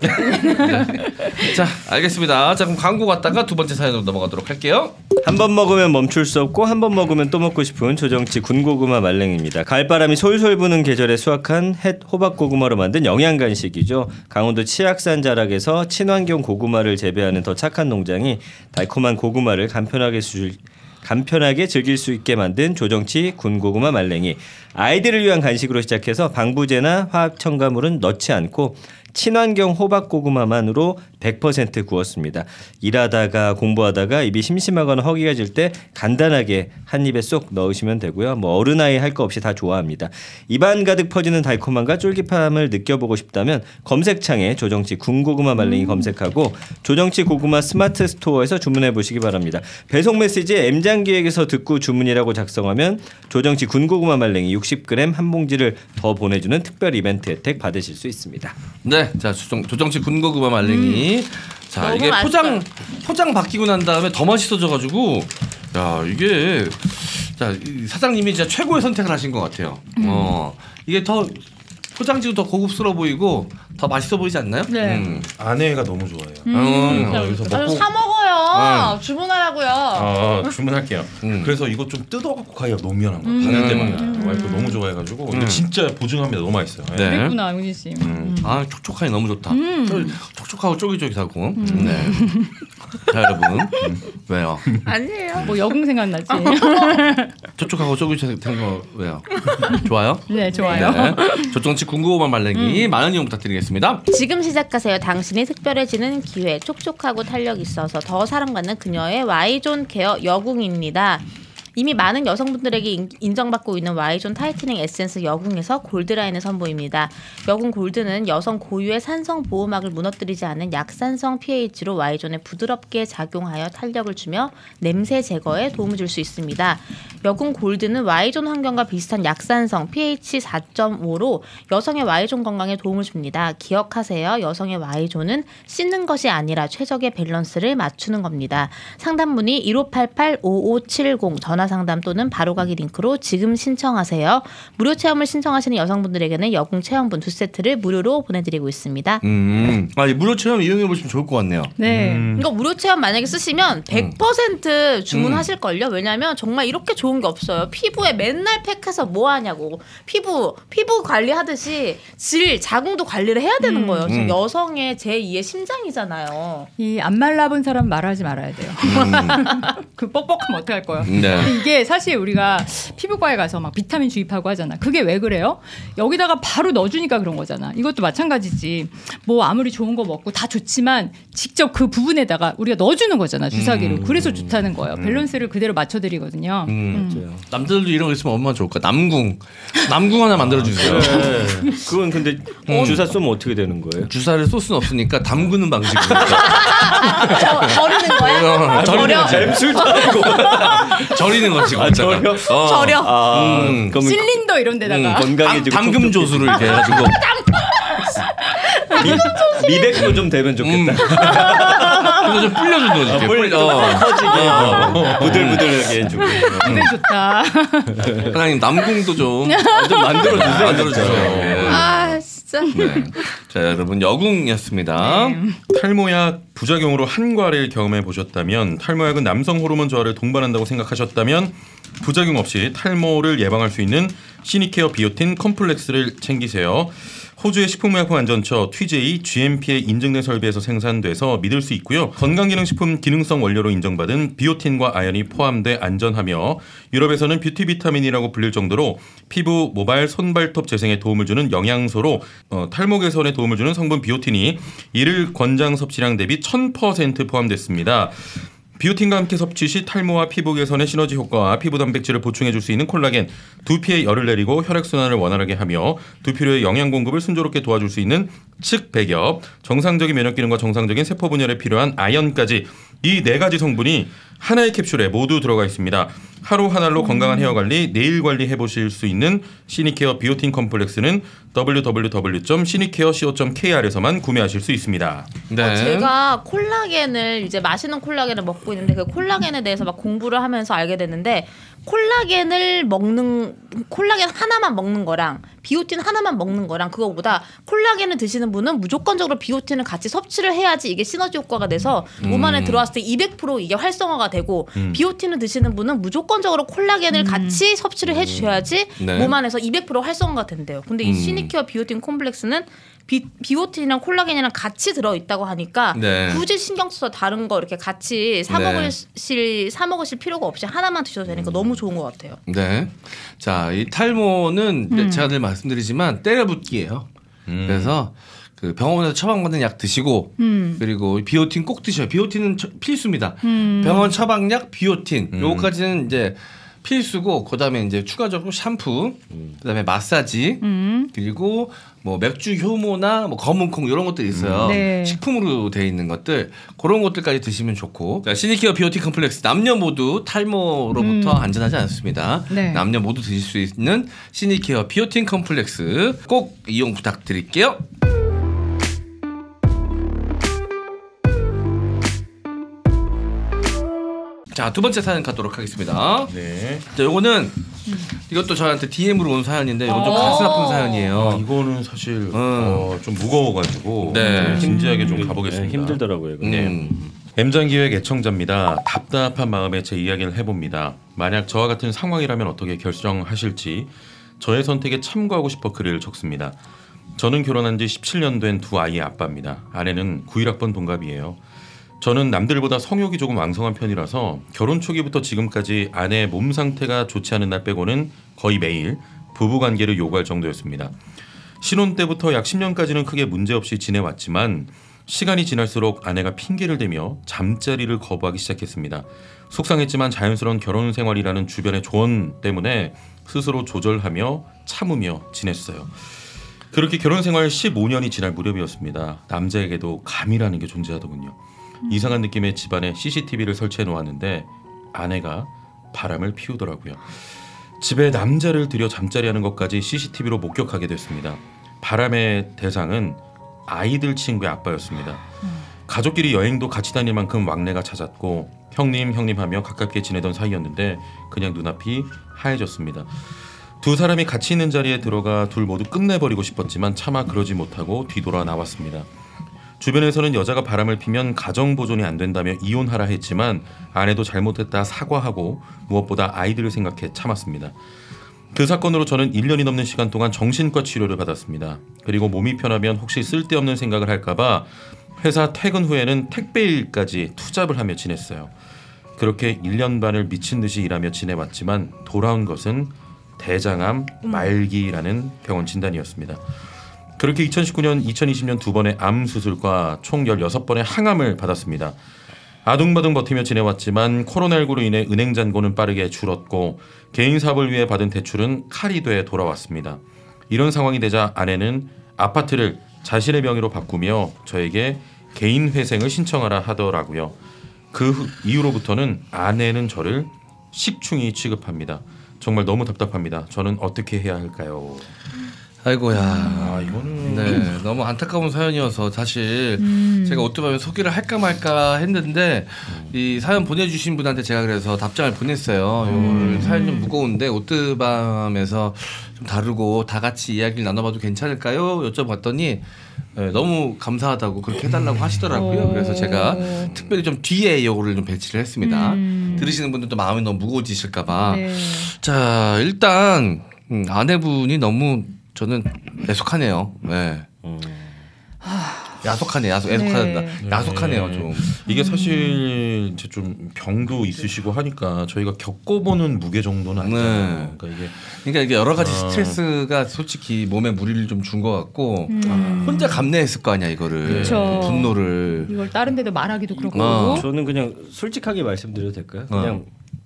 자, 알겠습니다. 자, 그럼 광고 갔다가 두 번째 사연으로 넘어가도록 할게요. 한 번 먹으면 멈출 수 없고 한 번 먹으면 또 먹고 싶은 조정치 군고구마 말랭입니다. 가을바람이 솔솔 부는 계절에 수확한 햇 호박고구마로 만든 영양 간식이죠. 강원도 치악산 자락에서 친환경 고구마를 재배하는 더 착한 농장이 달콤한 고구마를 간편하게 수 간편하게 즐길 수 있게 만든 조정치 군고구마 말랭이. 아이들을 위한 간식으로 시작해서 방부제나 화학 첨가물은 넣지 않고 친환경 호박고구마만으로 백 퍼센트 구웠습니다. 일하다가 공부하다가 입이 심심하거나 허기가 질 때 간단하게 한 입에 쏙 넣으시면 되고요. 뭐 어른아이 할 거 없이 다 좋아합니다. 입안 가득 퍼지는 달콤함과 쫄깃함을 느껴보고 싶다면 검색창에 조정치 군고구마 말랭이 검색하고 조정치 고구마 스마트 스토어에서 주문해 보시기 바랍니다. 배송 메시지에 M장기획에서 듣고 주문이라고 작성하면 조정치 군고구마 말랭이 육십 그램 한 봉지를 더 보내주는 특별 이벤트 혜택 받으실 수 있습니다. 네, 자 조정, 조정치 군고구마 말랭이. 자 너무 이게 맛있어요. 포장 포장 바뀌고 난 다음에 더 맛있어져가지고 야 이게 자 이 사장님이 진짜 최고의 선택을 하신 것 같아요. 어 이게 더 포장지도 더 고급스러워 보이고 더 맛있어 보이지 않나요? 네. 음. 아내가 너무 좋아해요. 음. 어, 여기서 아유, 먹고 사 먹어요. 주문하라고요. 어, 주문할게요. 음. 그래서 이거 좀 뜯어갖고 가기가 너무 미안한 거야. 받을 때마다 와이프 너무 좋아해가지고 근데 음. 진짜 보증합니다. 너무 맛있어요. 네. 그랬구나, 형진 씨. 음. 아 촉촉하니 너무 좋다. 음. 쫄- 촉촉하고 쫄깃쫄깃하고. 네. 자 여러분 왜요? 아니에요. 뭐 여궁 생각나지? 촉촉하고 쫄깃쫄깃한 거 왜요? 좋아요? 네, 좋아요. 네. 조정치 군고구마 말랭이 많은 이용 부탁드리겠습니다. 지금 시작하세요. 당신이 특별해지는 기회. 촉촉하고 탄력 있어서 더 사랑받는 그녀의 Y존 케어 여궁입니다. 이미 많은 여성분들에게 인- 인정받고 있는 Y존 타이트닝 에센스 여궁에서 골드라인을 선보입니다. 여궁 골드는 여성 고유의 산성 보호막을 무너뜨리지 않는 약산성 피에이치로 Y존에 부드럽게 작용하여 탄력을 주며 냄새 제거에 도움을 줄 수 있습니다. 여궁 골드는 Y존 환경과 비슷한 약산성 피에이치 사 점 오로 여성의 Y존 건강에 도움을 줍니다. 기억하세요. 여성의 Y존은 씻는 것이 아니라 최적의 밸런스를 맞추는 겁니다. 상담 문의 일오팔팔 오오칠공 전화 상담 또는 바로가기 링크로 지금 신청하세요. 무료 체험을 신청하시는 여성분들에게는 여궁 체험분 두 세트를 무료로 보내드리고 있습니다. 음, 아, 이 무료 체험 이용해 보시면 좋을 것 같네요. 네. 이거 무료 체험 만약에 쓰시면 백 퍼센트 주문하실걸요? 왜냐면 정말 이렇게 좋은 게 없어요. 피부에 맨날 팩해서 뭐 하냐고. 피부, 피부 관리하듯이 질, 자궁도 관리를 해야 되는 거예요. 지금 음. 여성의 제이의 심장이잖아요. 이 안 말라본 사람 말하지 말아야 돼요. 그 뻑뻑하면 어떡할 거야. 네. 아니 이게 사실 우리가 피부과에 가서 막 비타민 주입하고 하잖아. 그게 왜 그래요? 여기다가 바로 넣어주니까 그런 거잖아. 이것도 마찬가지지. 뭐 아무리 좋은 거 먹고 다 좋지만 직접 그 부분에다가 우리가 넣어주는 거잖아. 주사기로. 음. 그래서 좋다는 거예요. 밸런스를 그대로 맞춰드리거든요. 음. 맞아요. 남자들도 이런 거 있으면 얼마나 좋을까. 남궁. 남궁 하나 만들어주세요. 네. 그건 근데 주사 쏘면 어떻게 되는 거예요? 주사를 쏠 수는 없으니까 담그는 방식이니까. 저, 저리는 거야? 절이는 거지. 술 타고 절이는 거지. 아, 절여? 어. 절여. 아, 음. 그러면 실린더 이런 데다가. 음, 건강해지고 담, 담금 촉촉해지고. 조수를 이렇게 해가지고 미, 미백도 좀 되면 좋겠다. 그래서 좀 불려주는 거지. 이렇게. 물 불려- 어. 커지게 어. 부들부들하게 해주고. 굉장히 좋다. 사장님 남궁도 좀 좀 만들어주세요. 만들어주세요. 예. 아 진짜. 네. 자 여러분 여궁이었습니다. 탈모약 부작용으로 한과를 경험해 보셨다면, 탈모약은 남성 호르몬 저하를 동반한다고 생각하셨다면 부작용 없이 탈모를 예방할 수 있는 시니케어 비오틴 컴플렉스를 챙기세요. 호주의 식품의약품안전처 티제이 지엠피에 인증된 설비에서 생산돼서 믿을 수 있고요. 건강기능식품 기능성 원료로 인정받은 비오틴과 아연이 포함돼 안전하며, 유럽에서는 뷰티 비타민이라고 불릴 정도로 피부, 모발, 손발톱 재생에 도움을 주는 영양소로 어, 탈모 개선에 도움을 주는 성분 비오틴이 일일 권장 섭취량 대비 천 퍼센트 포함됐습니다. 비오틴과 함께 섭취 시 탈모와 피부 개선의 시너지 효과와 피부 단백질을 보충해 줄 수 있는 콜라겐, 두피에 열을 내리고 혈액순환을 원활하게 하며 두피로의 영양 공급을 순조롭게 도와줄 수 있는 측백엽, 정상적인 면역 기능과 정상적인 세포 분열에 필요한 아연까지 이 네 가지 성분이 하나의 캡슐에 모두 들어가 있습니다. 하루 한 알로 건강한 헤어 관리, 네일 관리 해보실 수 있는 시니케어 비오틴 컴플렉스는 더블유 더블유 더블유 점 시니케어 씨오 점 케이알에서만 구매하실 수 있습니다. 네. 어, 제가 콜라겐을 이제 맛있는 콜라겐을 먹고 있는데 그 콜라겐에 대해서 막 공부를 하면서 알게 됐는데, 콜라겐을 먹는 콜라겐 하나만 먹는 거랑 비오틴 하나만 먹는 거랑 그거보다 콜라겐을 드시는 분은 무조건적으로 비오틴을 같이 섭취를 해야지 이게 시너지 효과가 돼서 몸 안에 들어왔을 때 이백 퍼센트 이게 활성화가 되고, 음. 비오틴을 드시는 분은 무조건적으로 콜라겐을 같이 섭취를 해주셔야지 네. 몸 안에서 이백 퍼센트 활성화가 된대요. 근데 이 음. 시니케어 비오틴 콤플렉스는 비, 비오틴이랑 콜라겐이랑 같이 들어있다고 하니까 네. 굳이 신경 써서 다른 거 이렇게 같이 사 네. 먹으실 사 먹으실 필요가 없이 하나만 드셔도 되니까 너무 좋은 것 같아요. 네. 자, 이 탈모는 음. 제가 늘 말씀드리지만 때려붓기예요. 음. 그래서 그 병원에서 처방받는 약 드시고 음. 그리고 비오틴 꼭 드셔요. 비오틴은 처- 필수입니다. 음. 병원 처방약 비오틴 음. 요거까지는 이제 필수고, 그다음에 이제 추가적으로 샴푸, 그다음에 마사지, 음. 그리고 뭐 맥주 효모나 뭐 검은콩 이런 것들이 있어요. 음. 네. 식품으로 돼 있는 것들, 그런 것들까지 드시면 좋고. 자, 시니케어 비오틴 컴플렉스, 남녀 모두 탈모로부터 음. 안전하지 않습니다. 네. 남녀 모두 드실 수 있는 시니케어 비오틴 컴플렉스 꼭 이용 부탁드릴게요. 자, 두 번째 사연 가도록 하겠습니다. 네. 자, 요거는 이것도 저한테 디엠으로 온 사연인데 이건 좀 어. 가슴 아픈 아, 사연이에요. 이거는 사실 어, 좀 무거워가지고 네. 좀 진지하게 좀 네, 가보겠습니다. 힘들더라고요. 이거. 음. M장기획 애청자입니다. 답답한 마음에 제 이야기를 해봅니다. 만약 저와 같은 상황이라면 어떻게 결정하실지 저의 선택에 참고하고 싶어 글을 적습니다. 저는 결혼한 지 십칠 년 된 두 아이의 아빠입니다. 아내는 구십일 학번 동갑이에요. 저는 남들보다 성욕이 조금 왕성한 편이라서 결혼 초기부터 지금까지 아내의 몸 상태가 좋지 않은 날 빼고는 거의 매일 부부관계를 요구할 정도였습니다. 신혼 때부터 약 십 년까지는 크게 문제없이 지내왔지만 시간이 지날수록 아내가 핑계를 대며 잠자리를 거부하기 시작했습니다. 속상했지만 자연스러운 결혼 생활이라는 주변의 조언 때문에 스스로 조절하며 참으며 지냈어요. 그렇게 결혼 생활 십오 년이 지날 무렵이었습니다. 남자에게도 감이라는 게 존재하더군요. 이상한 느낌의 집안에 씨씨티비를 설치해 놓았는데 아내가 바람을 피우더라고요. 집에 남자를 들여 잠자리하는 것까지 씨씨티비로 목격하게 됐습니다. 바람의 대상은 아이들 친구의 아빠였습니다. 가족끼리 여행도 같이 다닐 만큼 왕래가 잦았고 형님 형님 하며 가깝게 지내던 사이였는데 그냥 눈앞이 하얘졌습니다. 두 사람이 같이 있는 자리에 들어가 둘 모두 끝내버리고 싶었지만 차마 그러지 못하고 뒤돌아 나왔습니다. 주변에서는 여자가 바람을 피면 가정 보존이 안 된다며 이혼하라 했지만 아내도 잘못했다 사과하고 무엇보다 아이들을 생각해 참았습니다. 그 사건으로 저는 일 년이 넘는 시간 동안 정신과 치료를 받았습니다. 그리고 몸이 편하면 혹시 쓸데없는 생각을 할까봐 회사 퇴근 후에는 택배일까지 투잡을 하며 지냈어요. 그렇게 일 년 반을 미친 듯이 일하며 지내왔지만 돌아온 것은 대장암 말기라는 병원 진단이었습니다. 그렇게 이천십구 년, 이천이십 년 두 번의 암 수술과 총 열여섯 번의 항암을 받았습니다. 아둥바둥 버티며 지내왔지만 코로나십구로 인해 은행 잔고는 빠르게 줄었고 개인 사업을 위해 받은 대출은 칼이 돼 돌아왔습니다. 이런 상황이 되자 아내는 아파트를 자신의 명의로 바꾸며 저에게 개인 회생을 신청하라 하더라고요. 그 이후로부터는 아내는 저를 식충이 취급합니다. 정말 너무 답답합니다. 저는 어떻게 해야 할까요? 아이고야. 아, 이거는 네, 너무 안타까운 사연이어서 사실 음. 제가 어떻게 소개를 할까 말까 했는데 음. 이 사연 보내주신 분한테 제가 그래서 답장을 보냈어요. 음. 사연 좀 무거운데 오뜨밤에서 좀 다루고 다 같이 이야기를 나눠봐도 괜찮을까요? 여쭤봤더니 네, 너무 감사하다고 그렇게 해달라고 하시더라고요. 그래서 제가 특별히 좀 뒤에 요거를 좀 배치를 했습니다. 음. 들으시는 분들도 마음이 너무 무거워지실까봐. 네. 자, 일단 음, 아내분이 너무 저는 애속하네요. 네. 음. 야속하네, 야속, 애속하다. 네. 야속하네요, 좀. 이게 사실 이제 좀 병도 있으시고 하니까 저희가 겪어보는 무게 정도는 아니잖아요. 네. 그러니까 이게 그러니까 이게 여러 가지 아. 스트레스가 솔직히 몸에 무리를 좀 준 것 같고 음. 혼자 감내했을 거 아니야 이거를. 그쵸. 분노를. 이걸 다른 데도 말하기도 그렇고. 어. 저는 그냥 솔직하게 말씀드려도 될까요? 어. 그냥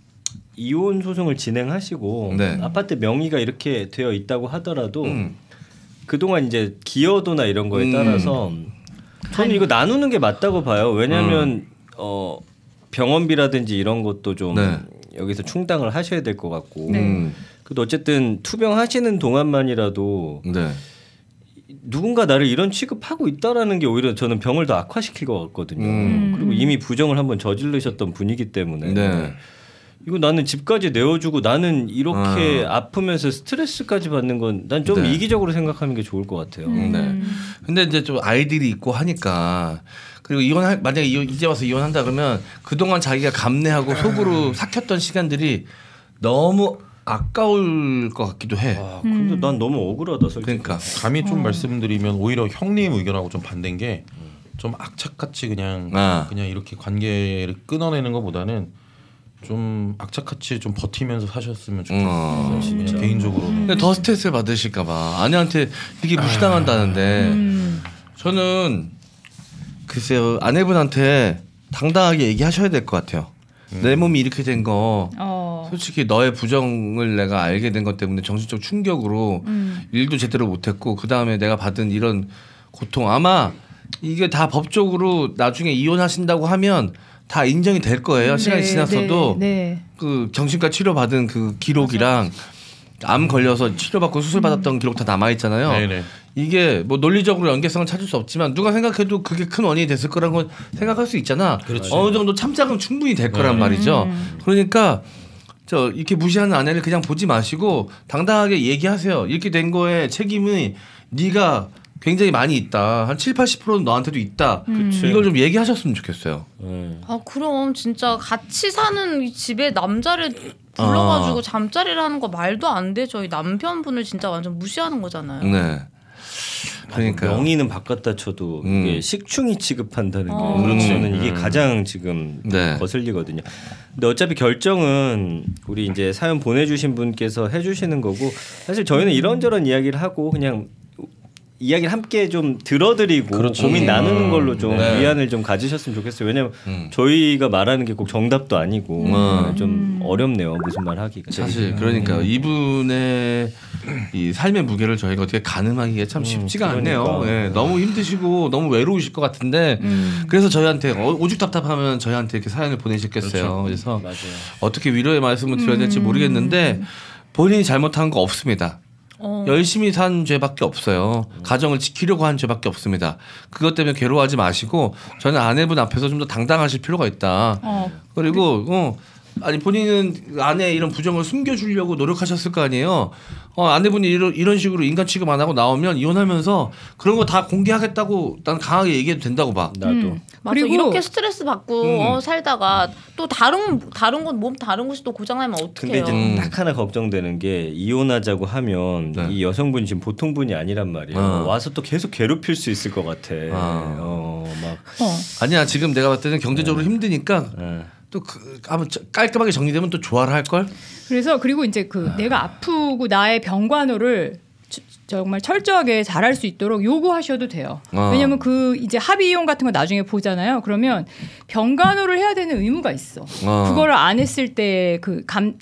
이혼 소송을 진행하시고 네. 아파트 명의가 이렇게 되어 있다고 하더라도 음. 그동안 이제 기여도나 이런 거에 음. 따라서 저는 이거 나누는 게 맞다고 봐요. 왜냐하면 음. 어, 병원비라든지 이런 것도 좀 네. 여기서 충당을 하셔야 될 것 같고. 네. 음. 그래도 어쨌든 투병하시는 동안만이라도 네. 누군가 나를 이런 취급하고 있다라는 게 오히려 저는 병을 더 악화시킬 것 같거든요. 음. 그리고 이미 부정을 한번 저지르셨던 분이기 때문에 네. 이거 나는 집까지 내어주고 나는 이렇게 아. 아프면서 스트레스까지 받는 건 난 좀 네. 이기적으로 생각하는 게 좋을 것 같아요. 음. 네. 근데 이제 좀 아이들이 있고 하니까 그리고 이혼 만약에 이혼, 이제 와서 이혼한다 그러면 그동안 자기가 감내하고 속으로 삭혔던 시간들이 너무 아까울 것 같기도 해. 와, 근데 음. 난 너무 억울하다 솔직히. 그러니까. 감히 좀 어. 말씀드리면 오히려 형님 의견하고 좀 반대인 게 좀 악착같이 그냥 아. 그냥 이렇게 관계를 끊어내는 것보다는 좀 악착같이 좀 버티면서 사셨으면 좋겠어요. 어, 그냥 개인적으로는. 근데 더 스트레스를 받으실까봐 아내한테 이게 무시당한다는데 음. 저는 글쎄요 아내분한테 당당하게 얘기하셔야 될 것 같아요. 음. 내 몸이 이렇게 된 거 어. 솔직히 너의 부정을 내가 알게 된 것 때문에 정신적 충격으로 음. 일도 제대로 못했고 그 다음에 내가 받은 이런 고통 아마 이게 다 법적으로 나중에 이혼하신다고 하면 다 인정이 될 거예요. 시간이 네, 지났어도 네, 네. 그 정신과 치료 받은 그 기록이랑 암 걸려서 치료받고 수술 받았던 기록 다 남아 있잖아요. 네네. 이게 뭐 논리적으로 연계성을 찾을 수 없지만 누가 생각해도 그게 큰 원인이 됐을 거라는 건 생각할 수 있잖아. 그렇지. 어느 정도 참작은 충분히 될 거란 네. 말이죠. 음. 그러니까 저 이렇게 무시하는 아내를 그냥 보지 마시고 당당하게 얘기하세요. 이렇게 된 거에 책임이 네가 굉장히 많이 있다. 한 칠, 팔십 퍼센트는 너한테도 있다. 그치. 이걸 좀 얘기하셨으면 좋겠어요. 네. 아 그럼 진짜 같이 사는 이 집에 남자를 불러가지고 아. 잠자리를 하는 거 말도 안 되죠. 이 남편분을 진짜 완전 무시하는 거잖아요. 네. 그러니까 명의는 바꿨다 쳐도 음. 이게 식충이 취급한다는 게 어. 그렇지. 저는 이게 음. 가장 지금 네. 거슬리거든요. 근데 어차피 결정은 우리 이제 사연 보내주신 분께서 해주시는 거고 사실 저희는 이런저런 이야기를 하고 그냥 이야기를 함께 좀 들어드리고 그렇죠. 고민 음. 나누는 걸로 좀 네. 위안을 좀 가지셨으면 좋겠어요. 왜냐면 음. 저희가 말하는 게 꼭 정답도 아니고 음. 좀 어렵네요. 무슨 말 하기가. 사실 그러니까 이분의 이 삶의 무게를 저희가 어떻게 가늠하기가 참 쉽지가 않네요. 그러니까. 예, 너무 힘드시고 너무 외로우실 것 같은데 음. 그래서 저희한테 어, 오죽 답답하면 저희한테 이렇게 사연을 보내셨겠어요. 그렇죠. 그래서 맞아요. 어떻게 위로의 말씀을 드려야 될지 모르겠는데 본인이 잘못한 거 없습니다. 어. 열심히 산 죄밖에 없어요. 가정을 지키려고 한 죄밖에 없습니다. 그것 때문에 괴로워하지 마시고 저는 아내분 앞에서 좀 더 당당하실 필요가 있다. 어. 그리고 어, 아니 본인은 아내의 이런 부정을 숨겨주려고 노력하셨을 거 아니에요. 어, 아내분이 이런, 이런 식으로 인간 취급 안 하고 나오면 이혼하면서 그런 거 다 공개하겠다고 난 강하게 얘기해도 된다고 봐. 나도. 음. 맞아. 그리고 이렇게 스트레스 받고 음. 어, 살다가 또 다른 다른 건 몸 다른 곳이 또 고장나면 근데 어떡해요? 이제 음. 딱 하나 걱정되는 게 이혼하자고 하면 네. 이 여성분이 지금 보통 분이 아니란 말이에요. 어. 와서 또 계속 괴롭힐 수 있을 것 같아. 아. 어, 막 어. 아니야 지금 내가 봤을 때는 경제적으로 힘드니까 예. 또 그, 한번 깔끔하게 정리되면 또 좋아를 할 걸. 그래서 그리고 이제 그 아. 내가 아프고 나의 병간호를 정말 철저하게 잘할 수 있도록 요구하셔도 돼요. 어. 왜냐하면 그 이제 합의 이용 같은 거 나중에 보잖아요. 그러면 병간호를 해야 되는 의무가 있어. 어. 그거를 안 했을 때 그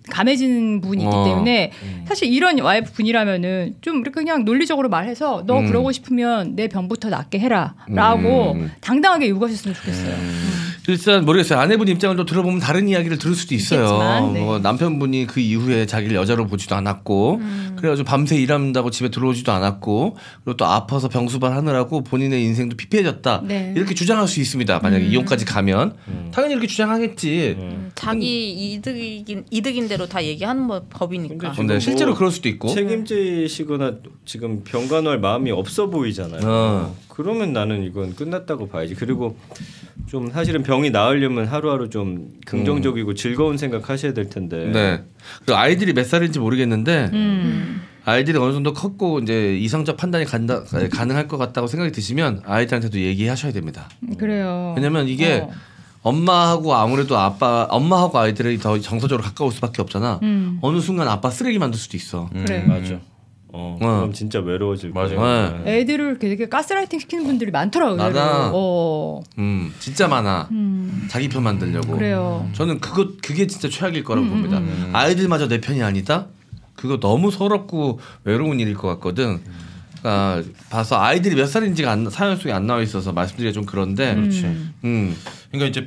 감해지는 부분이 있기 어. 때문에 사실 이런 와이프 분이라면은 좀 이렇게 그냥 논리적으로 말해서 너 음. 그러고 싶으면 내 병부터 낫게 해라라고 음. 당당하게 요구하셨으면 좋겠어요. 음. 일단 모르겠어요. 아내분 입장을 또 들어보면 다른 이야기를 들을 수도 있어요. 있겠지만, 네. 뭐 남편분이 그 이후에 자기를 여자로 보지도 않았고 음. 그래가지고 밤새 일한다고 집에 들어오지도 않았고 그리고 또 아파서 병수발 하느라고 본인의 인생도 피폐해졌다. 네. 이렇게 주장할 수 있습니다. 만약에 음. 이혼까지 가면 음. 당연히 이렇게 주장하겠지. 음. 자기 이득인 이득인 대로 다 얘기하는 법이니까. 근데 실제로 뭐 그럴 수도 있고. 책임지시거나 지금 병간호할 마음이 없어 보이잖아요. 어. 그러면 나는 이건 끝났다고 봐야지. 그리고 좀 사실은 병이 나으려면 하루하루 좀 긍정적이고 음. 즐거운 생각하셔야 될 텐데. 네. 그리고 아이들이 몇 살인지 모르겠는데 음. 아이들이 어느 정도 컸고 이제 이성적 판단이 간다, 가능할 것 같다고 생각이 드시면 아이들한테도 얘기하셔야 됩니다. 그래요. 왜냐면 이게 어. 엄마하고 아무래도 아빠, 엄마하고 아이들이 더 정서적으로 가까울 수밖에 없잖아. 음. 어느 순간 아빠 쓰레기 만들 수도 있어. 음. 그래. 맞아. 어, 그럼 어. 진짜 외로워질 거예요. 맞아요. 네. 애들을 되게 가스라이팅 시키는 분들이 많더라고요. 많아. 어. 음, 진짜 많아. 음. 자기 편 만들려고. 그래요. 저는 그거 그게 진짜 최악일 거라고 음, 봅니다. 음. 아이들마저 내 편이 아니다. 그거 너무 서럽고 외로운 일일 것 같거든. 그러니까 봐서 아이들이 몇 살인지가 안, 사연 속에 안 나와 있어서 말씀드리기가 좀 그런데. 그렇지. 음. 그러니까 이제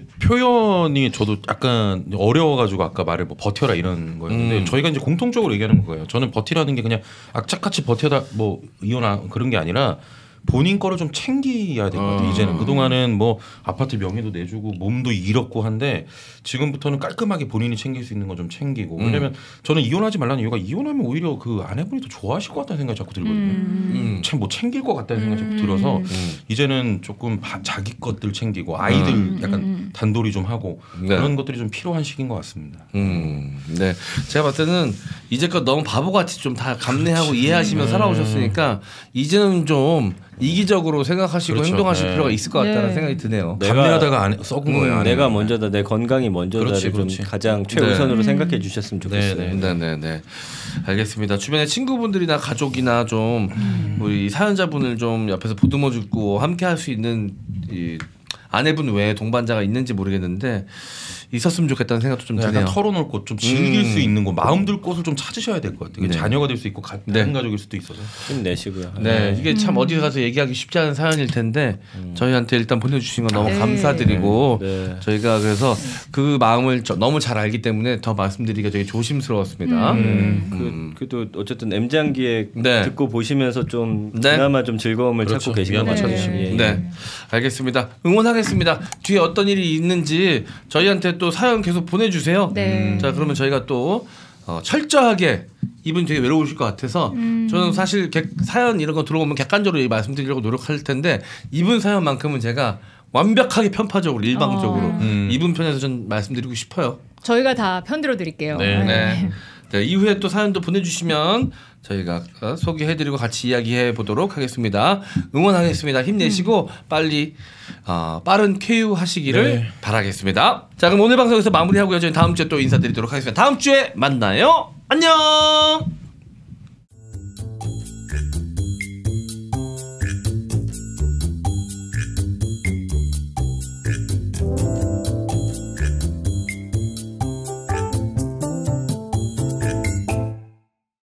표현이 저도 약간 어려워가지고 아까 말을 뭐 버텨라 이런 거였는데 음. 저희가 이제 공통적으로 얘기하는 거예요. 저는 버티라는 게 그냥 악착같이 버텨다 뭐 이혼하 그런 게 아니라 본인 거를 좀 챙겨야 될 것 같아요. 어. 이제는 그동안은 뭐 아파트 명의도 내주고 몸도 잃었고 한데 지금부터는 깔끔하게 본인이 챙길 수 있는 거 좀 챙기고. 음. 왜냐면 저는 이혼하지 말라는 이유가 이혼하면 오히려 그 아내분이 더 좋아하실 것 같다는 생각이 자꾸 들거든요. 음. 참 뭐 챙길 것 같다는 생각이 자꾸 들어서 음. 이제는 조금 자기 것들 챙기고 아이들 음. 약간 음. 단돌이 좀 하고 네. 그런 것들이 좀 필요한 시기인 것 같습니다. 음. 네, 제가 봤을 때는 이제껏 너무 바보같이 좀 다 감내하고 그렇지. 이해하시며 음. 살아오셨으니까 이제는 좀 이기적으로 생각하시고 그렇죠. 행동하실 네. 필요가 있을 것 같다는 네. 생각이 드네요. 감내하다가 안 썩은 음, 거예요. 내가 먼저다, 내 건강이 먼저다를 좀 가장 최우선으로 네. 생각해 주셨으면 좋겠어요. 네, 네, 네, 네. 알겠습니다. 주변에 친구분들이나 가족이나 좀 음. 우리 사연자분을 좀 옆에서 보듬어주고 함께할 수 있는 이 아내분 외에 동반자가 있는지 모르겠는데 있었으면 좋겠다는 생각도 좀 드네요. 약간 털어놓을 곳, 좀 즐길 음. 수 있는 곳, 마음 둘 곳을 좀 찾으셔야 될 것 같아요. 네. 자녀가 될 수 있고 같은 네. 가족일 수도 있어서 힘내시고요. 네, 네. 이게 참 음. 어디 가서 얘기하기 쉽지 않은 사연일 텐데 음. 저희한테 일단 보내주신 건 너무 네. 감사드리고 네. 저희가 그래서 그 마음을 너무 잘 알기 때문에 더 말씀드리기가 되게 조심스러웠습니다. 음. 음. 그, 그래도 어쨌든 M장기에 네. 듣고 보시면서 좀 네. 그나마 좀 즐거움을 그렇죠. 찾고 계신 것 같아요. 네. 네, 알겠습니다. 응원하겠습니다. 뒤에 어떤 일이 있는지 저희한테 또 사연 계속 보내주세요. 네. 자, 그러면 저희가 또 어, 철저하게 이분 되게 외로우실 것 같아서 음. 저는 사실 객, 사연 이런 거 들어오면 객관적으로 말씀드리려고 노력할 텐데 이분 사연만큼은 제가 완벽하게 편파적으로 일방적으로 어. 음. 이분 편에서 전 말씀드리고 싶어요. 저희가 다 편들어 드릴게요. 네. 네. 네, 이후에 또 사연도 보내주시면 저희가 소개해드리고 같이 이야기해 보도록 하겠습니다. 응원하겠습니다. 힘내시고 빨리 어, 빠른 쾌유하시기를 네. 바라겠습니다. 자, 그럼 오늘 방송에서 마무리하고요. 저희 다음 주에 또 인사드리도록 하겠습니다. 다음 주에 만나요. 안녕.